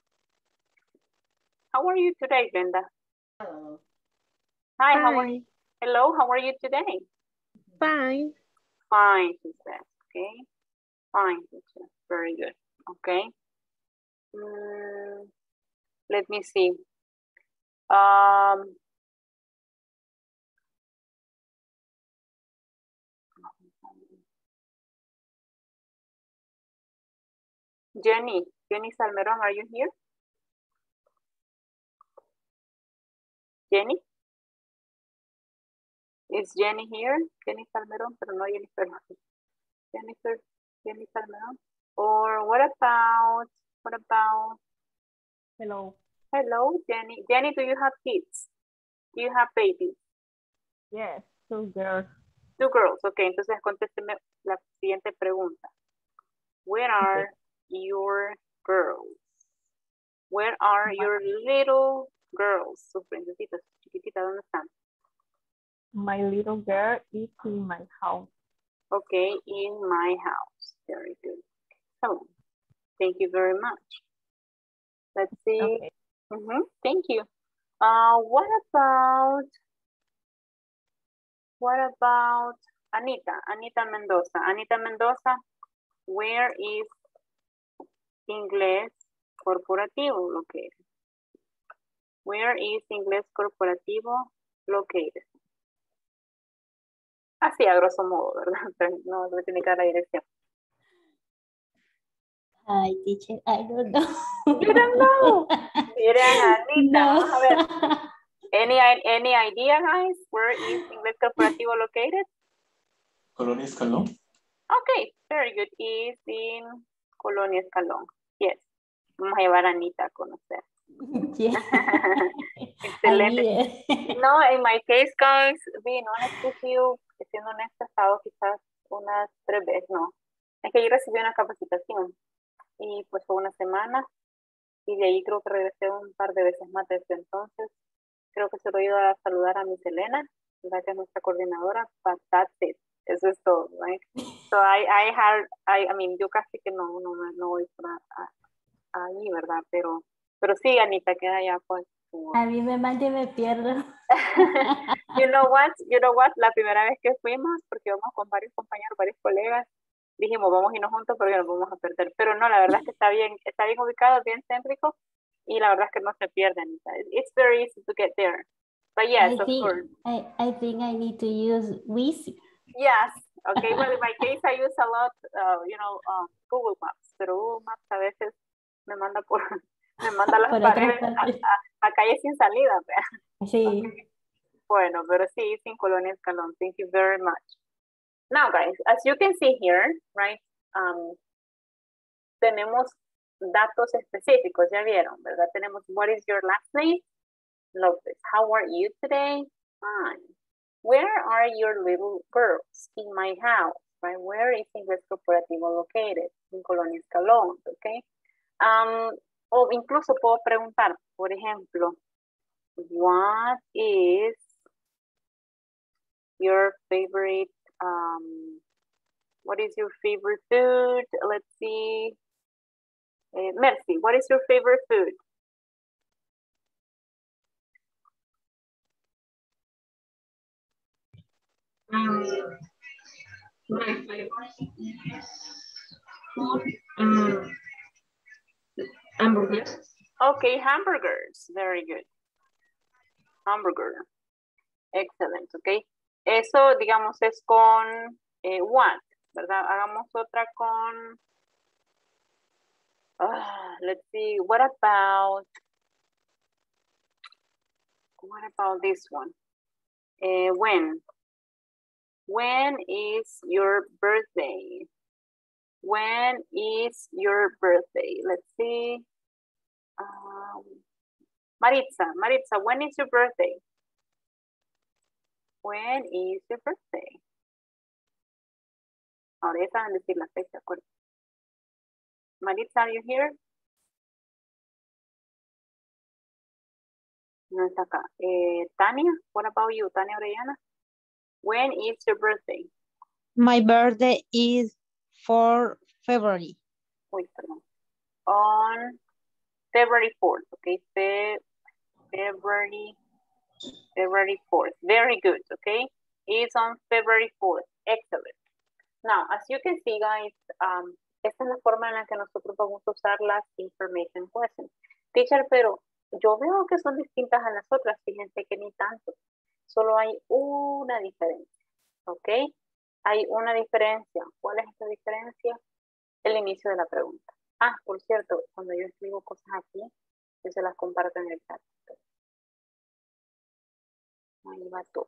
How are you today, Glenda? Hello. Hi, how are you? Hello, how are you today? Fine. Fine, she says. Okay. Fine, teacher. Very good. Okay. Mm, let me see. Um, Jenny, Jenny Salmeron, are you here? Jenny? Is Jenny here? Jenny Salmeron, pero no Jennifer. Jennifer, Jenny Salmeron. Or what about, what about? Hello. Hello, Jenny. Jenny, do you have kids? Do you have babies? Yes, two girls. Two girls. Okay, entonces contésteme la siguiente pregunta. Where are your girls? Where are your little girls? Sus princesitas, chiquititas, ¿dónde están? My little girl is in my house. Okay, in my house. Very good. So, thank you very much. Let's see. Okay. Mm-hmm. Thank you. Uh, what about, what about Anita? Anita Mendoza. Anita Mendoza, where is Inglés Corporativo located? Where is Inglés Corporativo located? Así a grosso modo, ¿verdad? No, no tiene que dar la dirección. Hi, teacher, I don't know. You don't know. Miren, Anita, No. vamos a ver. Any, any idea, guys? Where is Inglés Corporativo located? Colonia Escalón. Okay, very good. Is in Colonia Escalón. Yes. Vamos a llevar a Anita a conocer. Yeah. Excelente. No, in my case, guys, being honest with you, siendo honesta, he estado quizás unas tres veces, no. Es que yo recibí una capacitación y pues fue una semana y de ahí creo que regresé un par de veces más desde entonces. Creo que solo he ido a saludar a Miss Elena, la que es nuestra coordinadora, but that's it. Eso es todo, right? So I, I had, I, I mean, yo casi que no, no, no voy para ahí, ¿verdad? Pero, pero sí, Anita, queda allá pues. Como... A mí me manda y me pierdo. You know what, you know what, la primera vez que fuimos, porque vamos con varios compañeros, varios colegas, dijimos, vamos a irnos juntos porque nos vamos a perder. Pero no, la verdad es que está bien, está bien ubicado, bien céntrico, y la verdad es que no se pierde, Anita. It's very easy to get there. But yes, I of think, course. I, I think I need to use Wiz. Yes. Okay. Well, in my case, I use a lot, uh, you know, um, Google Maps. Pero Google Maps a veces me manda por, me manda las paredes a, a, a calles sin salida. Sí. Okay. Bueno, pero sí, sin Colonia Escalón. Thank you very much. Now, guys, as you can see here, right? Um, tenemos datos específicos, ya vieron, ¿verdad? Tenemos, what is your last name? Lopez. How are you today? Fine. Where are your little girls? In my house, right? Where is Inglés Corporativo located? In Colonia Escalón, okay? Um, o incluso puedo preguntar, por ejemplo, what is your favorite, um, what is your favorite food? Let's see. Uh, Mercy, what is your favorite food? Um, my favorite food, um, hamburgers. Okay, hamburgers. Very good. Hamburger. Excellent, okay. Eso, digamos, es con eh, what, ¿verdad? Hagamos otra con, ah, let's see, what about, what about this one? Eh, when? When is your birthday? When is your birthday? Let's see. Um, Maritza, Maritza, when is your birthday? When is your birthday? Ahora ya saben decir la fecha, acuérdense. Maritza, are you here? No está acá. Eh, Tania, what about you? Tania Orellana? When is your birthday? My birthday is for February. Uy, perdón. On February fourth, okay? Fe February, February fourth. Very good, okay? It's on February fourth. Excellent. Now, as you can see, guys, um, esta es la forma en la que nosotros vamos a usar las information questions. Teacher, pero yo veo que son distintas a las otras, fíjense que ni tanto. Solo hay una diferencia, ¿ok? Hay una diferencia. ¿Cuál es esa diferencia? El inicio de la pregunta. Ah, por cierto, cuando yo escribo cosas aquí, yo se las comparto en el chat. Ahí va todo.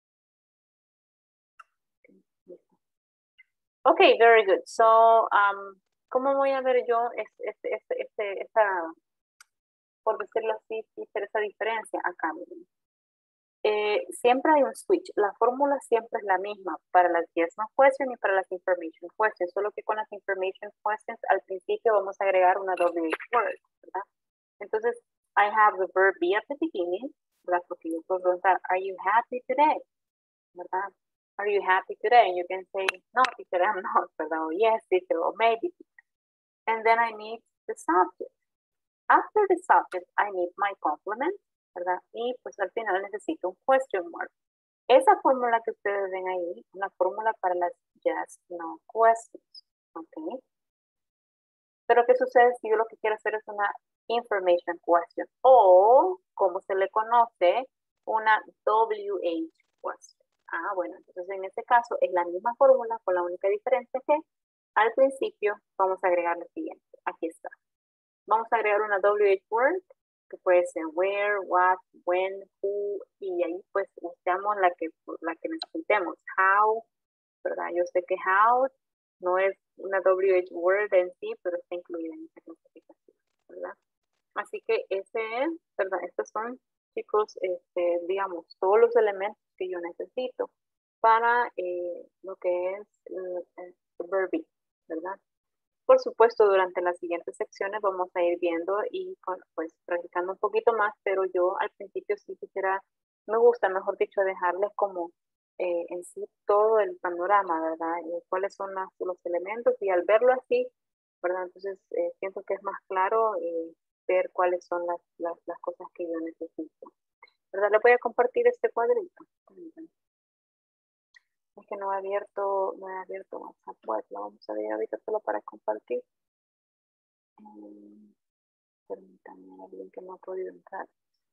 Ok, very good. So, um, ¿cómo voy a ver yo este, este, este, este, esta, por decirlo así, esa diferencia acá? Miren. Eh, siempre hay un switch. La fórmula siempre es la misma para las yes no questions y para las information questions, solo que con las information questions al principio vamos a agregar una W H word, ¿verdad? Entonces, I have the verb be at the beginning, ¿verdad? Porque yo puedo preguntar, are you happy today? ¿Verdad? Are you happy today? And you can say, no, teacher, I'm not, ¿verdad? Or yes, teacher, or maybe. And then I need the subject. After the subject, I need my complement, ¿verdad? Y pues al final necesito un question mark. Esa fórmula que ustedes ven ahí, una fórmula para las yes, no questions, ¿ok? Pero ¿qué sucede si yo lo que quiero hacer es una information question? O, como se le conoce, una W H question. Ah, bueno, entonces en este caso es la misma fórmula con la única diferencia que al principio vamos a agregar lo siguiente. Aquí está. Vamos a agregar una W H word que puede ser where, what, when, who y ahí pues usamos la que, la que necesitemos. How, ¿verdad? Yo sé que how no es una W H word en sí, pero está incluida en esta clasificación, ¿verdad? Así que ese es, ¿verdad? Estos son, chicos, este, digamos, todos los elementos que yo necesito para eh, lo que es el, el verb be, ¿verdad? Por supuesto, durante las siguientes secciones vamos a ir viendo y pues practicando un poquito más, pero yo al principio sí quisiera, me gusta, mejor dicho, dejarles como eh, en sí todo el panorama, ¿verdad? Y cuáles son las, los elementos y al verlo así, ¿verdad? Entonces eh, siento que es más claro eh, ver cuáles son las, las, las cosas que yo necesito. ¿Verdad? Le voy a compartir este cuadrito. Es que no he abierto, no he abierto WhatsApp web, lo vamos a ver ahorita solo para compartir. Um, permítanme, alguien que no ha podido entrar.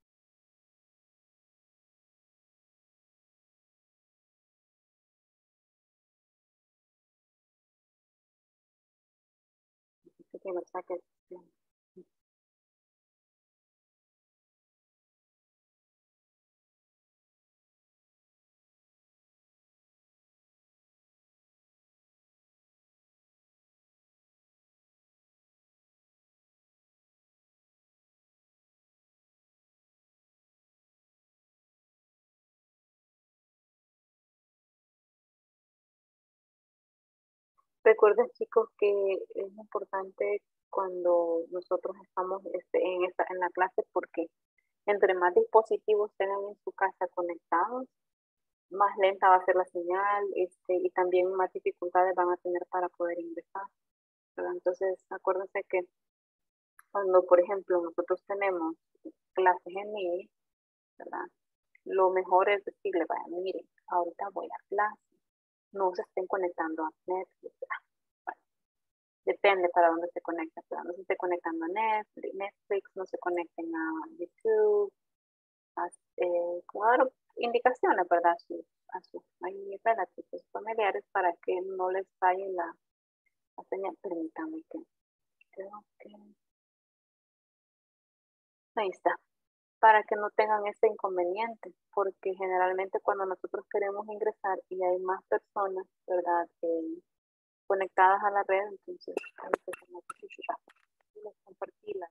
Necesito que lo saque. Recuerden, chicos, que es importante cuando nosotros estamos este, en, esta, en la clase porque entre más dispositivos tengan en su casa conectados, más lenta va a ser la señal este, y también más dificultades van a tener para poder ingresar, ¿verdad? Entonces, acuérdense que cuando, por ejemplo, nosotros tenemos clases en línea, ¿verdad? Lo mejor es decirle, vaya, miren, ahorita voy a clase, no se estén conectando a Netflix. Bueno, depende para dónde se conecta, pero no se esté conectando a Netflix, Netflix, no se conecten a YouTube, a, eh, como dar indicaciones, ¿verdad? A sus, a sus ahí, relativos, sus familiares para que no les falle la, la señal. Permítanme que creo que ahí está, para que no tengan ese inconveniente, porque generalmente cuando nosotros queremos ingresar y hay más personas, ¿verdad? Eh, conectadas a la red, entonces ahí se toma y les compartí las,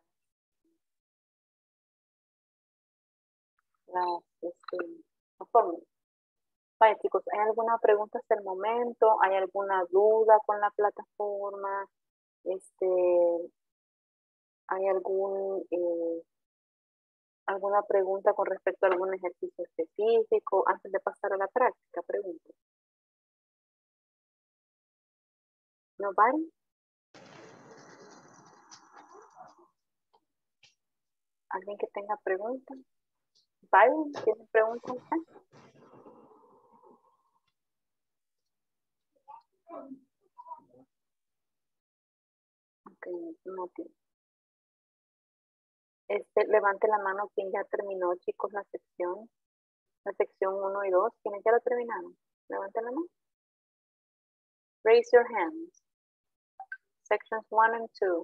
las, este, las fórmulas. Vaya, chicos, ¿hay alguna pregunta hasta el momento? ¿Hay alguna duda con la plataforma? Este, ¿hay algún eh, alguna pregunta con respecto a algún ejercicio específico antes de pasar a la práctica? Pregunto. ¿No, vale? ¿Alguien que tenga preguntas? ¿Vale? ¿Tiene preguntas? Ok, no tiene. Este, levante la mano quien ya terminó, chicos, la sección. La sección uno y dos. ¿Quiénes ya lo terminaron? Levante la mano. Raise your hands. Sections one and two.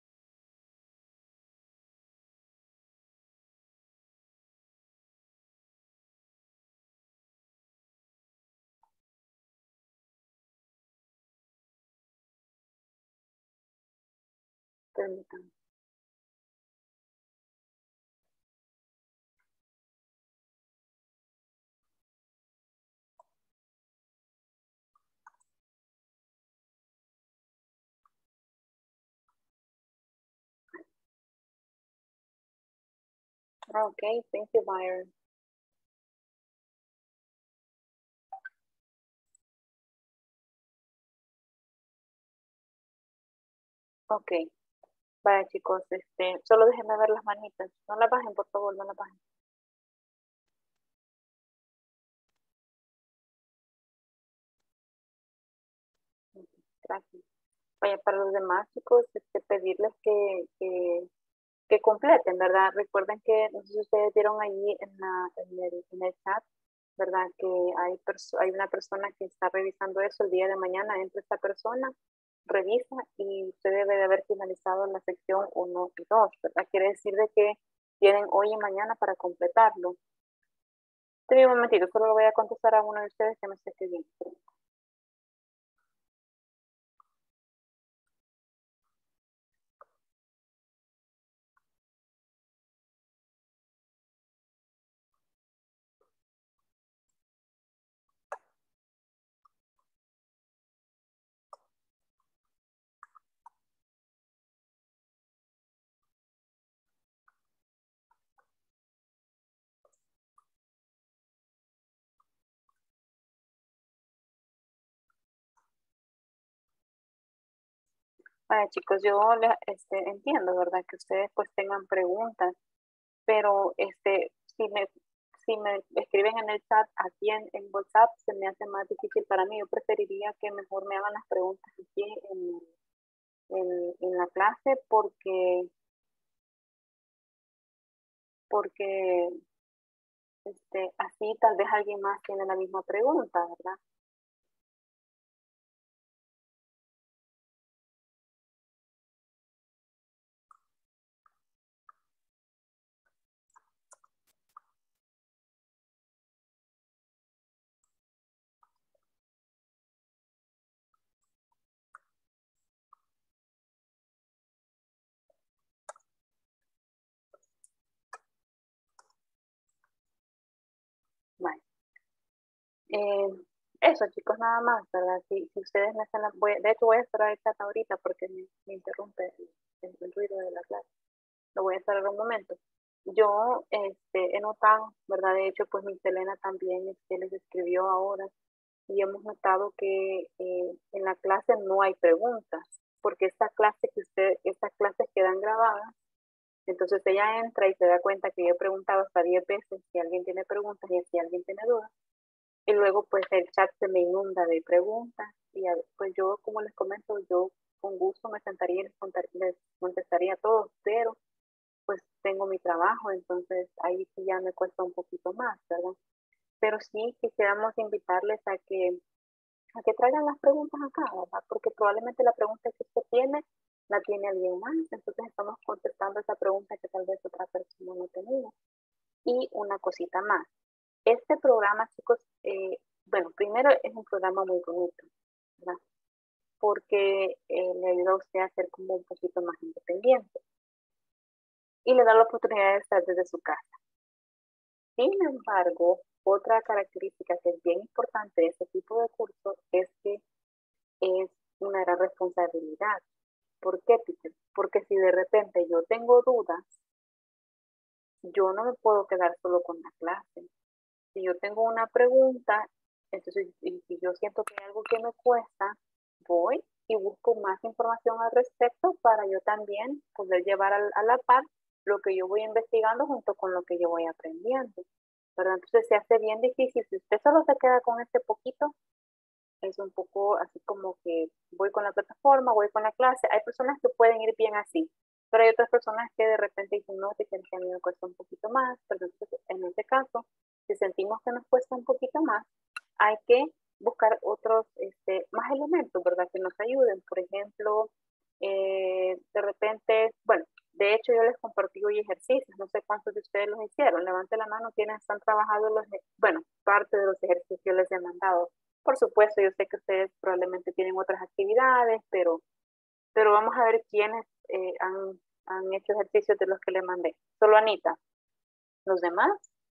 Permítanme. Okay, thank you, Byron. Ok, vaya chicos, este, solo déjenme ver las manitas. No las bajen, por favor, no las bajen. Gracias. Vaya, para los demás chicos, este, pedirles que, que, que completen, ¿verdad? Recuerden que, no sé si ustedes vieron allí en, la, en, el, en el chat, ¿verdad? Que hay, hay una persona que está revisando eso el día de mañana. Entre esta persona, revisa y usted debe de haber finalizado la sección uno y dos, ¿verdad? Quiere decir de que tienen hoy y mañana para completarlo. Espera un momentito, solo lo voy a contestar a uno de ustedes que me esté escribiendo. Vale, chicos, yo les, este, entiendo, ¿verdad? Que ustedes pues tengan preguntas, pero este, si me, si me escriben en el chat aquí en, en WhatsApp, se me hace más difícil para mí. Yo preferiría que mejor me hagan las preguntas aquí en, en, en la clase porque, porque este, así tal vez alguien más tiene la misma pregunta, ¿verdad? Bueno. Eh, Eso, chicos, nada más, ¿verdad? Si, si ustedes me hacen la... Voy, de hecho, voy a cerrar el chat ahorita porque me, me interrumpe el, el- el ruido de la clase. Lo voy a cerrar un momento. Yo este, he notado, ¿verdad? De hecho, pues mi Selena también este, les escribió ahora y hemos notado que eh, en la clase no hay preguntas, porque esta clase que usted, estas clases quedan grabadas, entonces ella entra y se da cuenta que yo he preguntado hasta diez veces si alguien tiene preguntas y si alguien tiene dudas. Y luego pues el chat se me inunda de preguntas y a- pues yo, como les comento, yo con gusto me sentaría y les, contar- les contestaría a todos, pero pues tengo mi trabajo, entonces ahí sí ya me cuesta un poquito más, ¿verdad? Pero sí quisiéramos invitarles a que, a que traigan las preguntas acá, ¿verdad? Porque probablemente la pregunta que usted tiene, la tiene alguien más, entonces estamos contestando esa pregunta que tal vez otra persona no tenía. Y una cosita más. Este programa, chicos, eh, bueno, primero es un programa muy bonito, ¿verdad? Porque eh, le ayuda a usted a ser como un poquito más independiente y le da la oportunidad de estar desde su casa. Sin embargo, otra característica que es bien importante de este tipo de curso es que es una gran responsabilidad. ¿Por qué, teacher? Porque si de repente yo tengo dudas, yo no me puedo quedar solo con la clase. Si yo tengo una pregunta, entonces, y si yo siento que hay algo que me cuesta, voy y busco más información al respecto para yo también poder llevar a, a la par lo que yo voy investigando junto con lo que yo voy aprendiendo. ¿Verdad? Entonces se hace bien difícil. Si usted solo se queda con este poquito, es un poco así como que voy con la plataforma, voy con la clase. Hay personas que pueden ir bien así, pero hay otras personas que de repente dicen, no, que a mí me cuesta un poquito más, pero entonces, en este caso, si sentimos que nos cuesta un poquito más, hay que buscar otros este, más elementos, ¿verdad? Que nos ayuden. Por ejemplo, eh, de repente, bueno, de hecho yo les compartí hoy ejercicios, no sé cuántos de ustedes los hicieron. Levante la mano quienes están trabajando los, bueno, parte de los ejercicios que les he mandado. Por supuesto, yo sé que ustedes probablemente tienen otras actividades, pero, pero vamos a ver quiénes eh, han, han hecho ejercicios de los que le mandé. Solo Anita. ¿Los demás?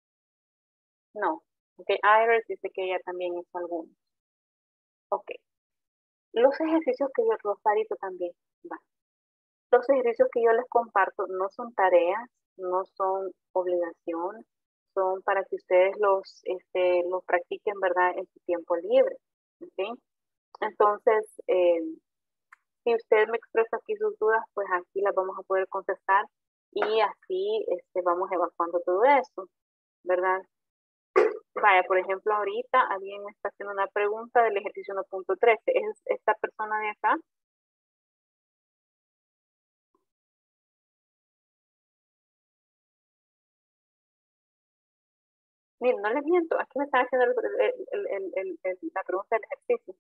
No. Ok, Iris dice que ella también hizo algunos. Ok. Los ejercicios que yo, Rosarito también, va. Los ejercicios que yo les comparto no son tareas, no son obligación, son para que ustedes los, este, los practiquen, ¿verdad?, en su tiempo libre. ¿Ok? Entonces, eh, si usted me expresa aquí sus dudas, pues aquí las vamos a poder contestar y así este, vamos evacuando todo eso, ¿verdad? Vaya, por ejemplo, ahorita alguien me está haciendo una pregunta del ejercicio uno punto trece. ¿Es esta persona de acá? Miren, no les miento, aquí me están haciendo el- el- el- el- el- la pregunta del ejercicio.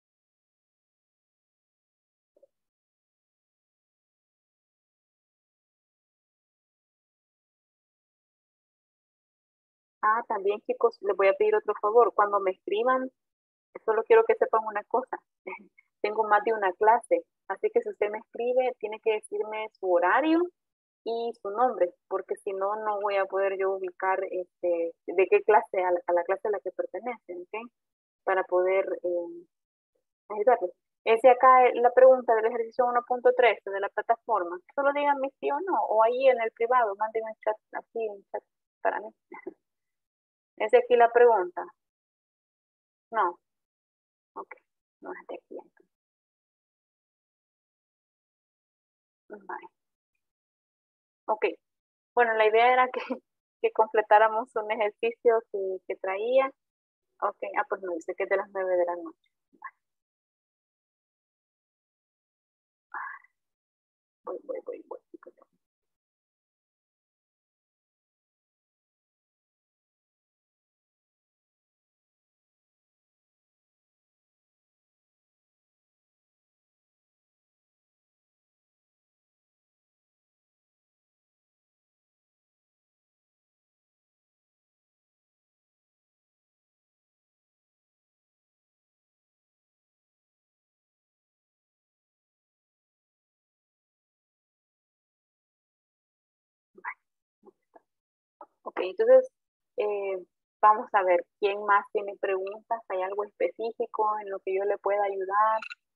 Ah, también chicos, les voy a pedir otro favor. Cuando me escriban, solo quiero que sepan una cosa. Tengo más de una clase, así que si usted me escribe, tiene que decirme su horario y su nombre, porque si no, no voy a poder yo ubicar este, de qué clase, a la, a la clase a la que pertenecen, ¿ok? Para poder eh, ayudarles. Ese acá es la pregunta del ejercicio uno punto trece de la plataforma. Solo díganme sí o no, o ahí en el privado, manden un chat, así un chat para mí. ¿Es de aquí la pregunta? No. Ok, no es de aquí entonces. Vale. Ok, bueno, la idea era que, que completáramos un ejercicio que, que traía. Ok, ah, pues no, dice que es de las nueve de la noche. Voy, voy, voy, voy. Ok, entonces, eh, vamos a ver quién más tiene preguntas. ¿Hay algo específico en lo que yo le pueda ayudar?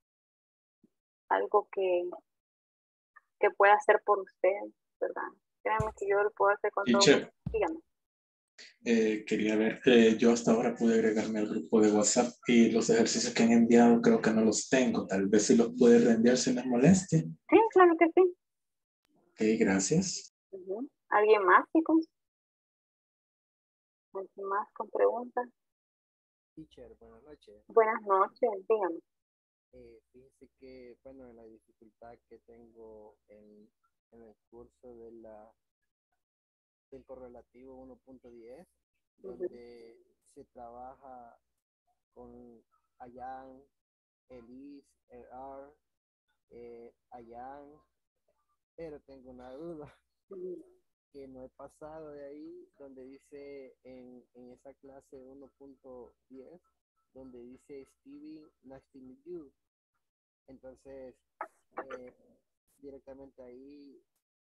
Algo que, que pueda hacer por usted, ¿verdad? Créanme que yo lo puedo hacer con todo Teacher, gusto. Dígame. eh, quería ver, eh, yo hasta ahora pude agregarme al grupo de WhatsApp y los ejercicios que han enviado creo que no los tengo. Tal vez si los puede reenviar si les moleste. Sí, claro que sí. Ok, gracias. Ujú. ¿Alguien más, chicos? ¿Alguien más con preguntas? Teacher, buenas noches. Buenas noches, dígame. Eh, fíjese que, bueno, en la dificultad que tengo en, en el curso de la, del correlativo uno punto diez, donde se trabaja con Ayan, Elise, el R, eh, Ayan, pero tengo una duda que no he pasado de ahí, donde dice en, en esa clase uno punto diez, donde dice Stevie, nice to meet you. Entonces, eh, directamente ahí,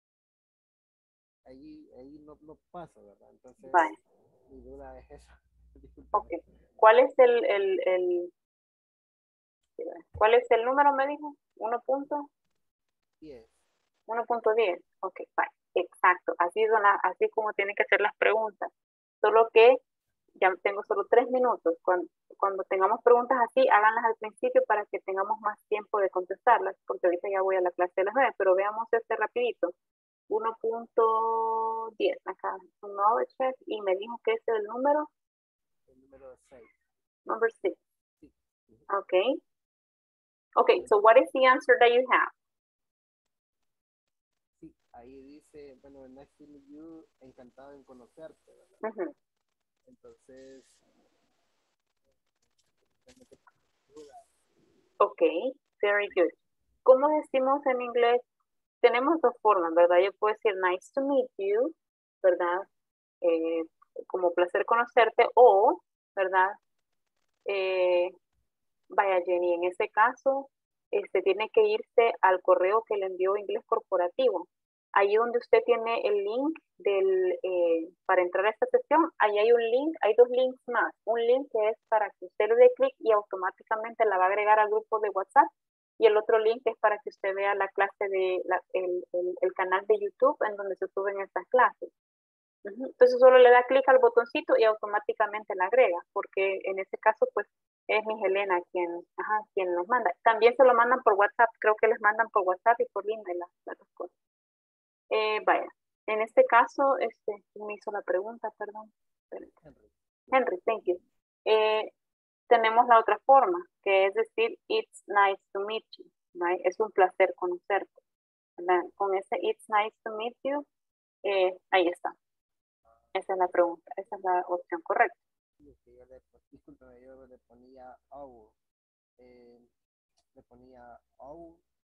ahí, ahí no, no pasa, ¿verdad? Entonces, Vale. mi duda es esa. Ok. ¿Cuál es el, el, el, cuál es el número, me dijo? uno punto diez. uno punto diez. Ok, vale. Exacto. Así, son la- así como tienen que hacer las preguntas. Solo que ya tengo solo tres minutos. Cuando, cuando tengamos preguntas así, háganlas al principio para que tengamos más tiempo de contestarlas, porque ahorita ya voy a la clase de las nueve, pero veamos este rapidito. uno punto diez, acá, un knowledge check, y me dijo que este es el número, El número seis. number six. Sí. Okay. Okay, so what is the answer that you have? Sí, ahí dice, bueno, nice to meet you, encantado en conocerte, ¿verdad? Ujú. Entonces, Ok, very good. ¿Cómo decimos en inglés? Tenemos dos formas, ¿verdad? Yo puedo decir nice to meet you, ¿verdad? Eh, como placer conocerte, o, ¿verdad? Eh, vaya, Jenny, en ese caso, este tiene que irse al correo que le envió Inglés Corporativo. Ahí donde usted tiene el link del, eh, para entrar a esta sesión, ahí hay un link, hay dos links más. Un link que es para que usted le dé clic y automáticamente la va a agregar al grupo de WhatsApp. Y el otro link es para que usted vea la clase de, la, el, el, el canal de YouTube en donde se suben estas clases. Ujú. Entonces solo le da clic al botoncito y automáticamente la agrega, porque en ese caso pues es mi Helena quien, ajá, quien nos manda. También se lo mandan por WhatsApp, creo que les mandan por WhatsApp y por email las, las dos cosas. Eh, vaya, en este caso, este, me hizo la pregunta, perdón. Henry. Henry, thank you. Eh, tenemos la otra forma, que es decir, it's nice to meet you, right? Es un placer conocerte, ¿verdad? Con ese it's nice to meet you, eh, ahí está. Esa es la pregunta, esa es la opción correcta. Sí, que yo le, discúlpeme, yo le ponía our, eh, le ponía our,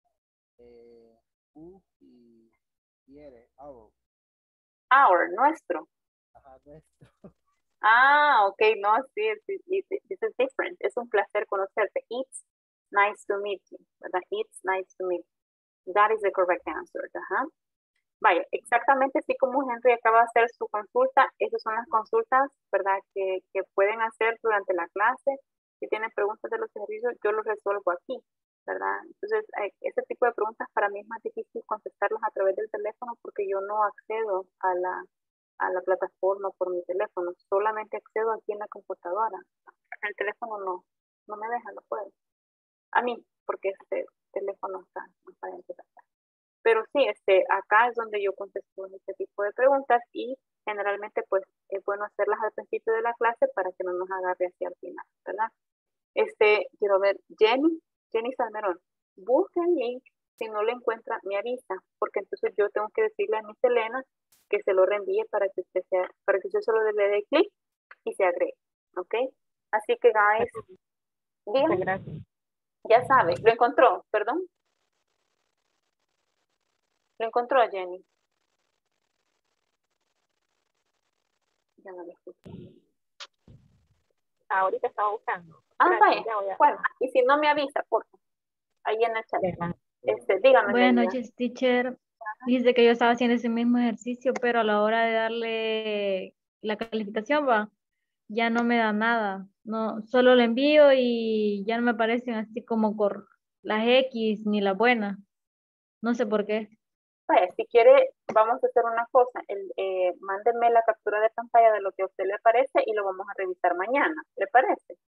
eh, u y, y R, our. Our, nuestro. Ajá, nuestro. Ah, ok, no, sí, sí, sí, sí, this is different. Es un placer conocerte. It's nice to meet you, ¿verdad? It's nice to meet you. That is the correct answer. Ajá. Vaya, exactamente así como Henry acaba de hacer su consulta, esas son las consultas, ¿verdad? Que, que pueden hacer durante la clase. Si tienen preguntas de los ejercicios, yo los resuelvo aquí, ¿verdad? Entonces, eh, ese tipo de preguntas para mí es más difícil contestarlas a través del teléfono porque yo no accedo a la, a la plataforma por mi teléfono, solamente accedo aquí en la computadora. El teléfono no, no me deja, no puedo. A mí, porque este teléfono está, no está en empezar. Pero sí, este, acá es donde yo contesto este tipo de preguntas y generalmente pues es bueno hacerlas al principio de la clase para que no nos agarre hacia el final, ¿verdad? Este, quiero ver, Jenny, Jenny Salmerón, busque el link, si no lo encuentra me avisa, porque entonces yo tengo que decirle a mi Selena que se lo reenvíe para que usted sea, para que usted solo le dé clic y se agregue, ¿ok? Así que guys, dígame, gracias. ya sabe, lo encontró, perdón. ¿Lo encontró, Jenny? Ya no lo escucho. Ahorita estaba buscando. Ah, Gracias, vaya. ya voy a- Bueno, y si no me avisa, por favor, ahí en el chat. Ajá. Este, dígame. Buenas Leila. noches, teacher. Dice que yo estaba haciendo ese mismo ejercicio, pero a la hora de darle la calificación, va, ya no me da nada. No, solo le envío y ya no me aparecen así como por las X ni las buenas. No sé por qué. Pues, si quiere, vamos a hacer una cosa. El, eh, mándenme la captura de pantalla de lo que a usted le parece y lo vamos a revisar mañana. ¿Le parece?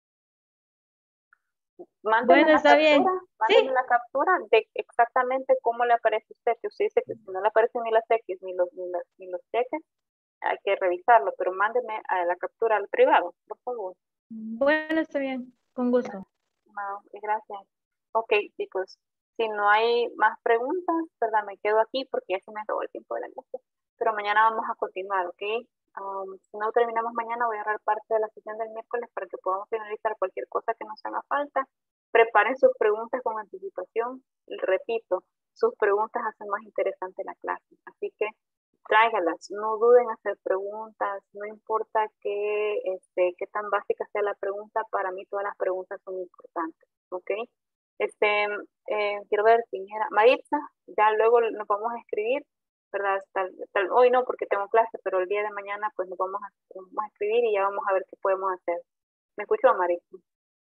Mándenme Bueno, la está captura, bien. mándenme Sí. la captura de exactamente cómo le aparece a usted, que usted dice que si no le aparecen ni las X ni los, ni, las- ni los cheques, hay que revisarlo, pero mándenme a la captura al privado, por favor. Bueno, está bien. Con gusto. Ah, gracias. Ok, chicos, si no hay más preguntas, ¿verdad? Me quedo aquí porque ya se me acabó el tiempo de la clase, pero mañana vamos a continuar, ¿ok? Um, si no terminamos mañana, voy a agarrar parte de la sesión del miércoles para que podamos finalizar cualquier cosa que nos haga falta. Preparen sus preguntas con anticipación. Repito, sus preguntas hacen más interesante la clase, así que tráigalas, no duden en hacer preguntas, no importa qué, este, qué tan básica sea la pregunta, para mí todas las preguntas son importantes, ¿ok? Este, eh, quiero ver quién era, Maritza, ya luego nos vamos a escribir, ¿verdad? Tal, tal, hoy no porque tengo clase, pero el día de mañana pues nos vamos a, nos vamos a escribir y ya vamos a ver qué podemos hacer. ¿Me escuchó, Maritza?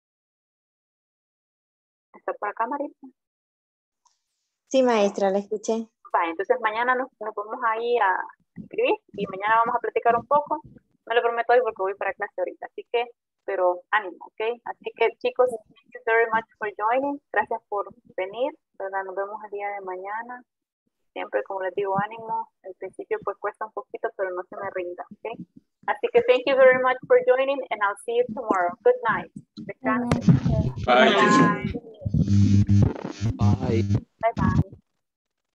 ¿Está por acá, Maritza? Sí, maestra, la escuché. Va, entonces mañana nos, nos vamos a ir a escribir y mañana vamos a platicar un poco. No le prometo hoy porque voy para clase ahorita, así que, pero ánimo, ¿ok? Así que chicos, thank you very much for joining. Gracias por venir, ¿verdad? Nos vemos el día de mañana. Siempre, como les digo, ánimo. Al principio pues cuesta un poquito, pero no se me rinda, ¿ok? Así que thank you very much for joining and I'll see you tomorrow. Good night. Descansen. Bye. Bye. Bye. Bye bye.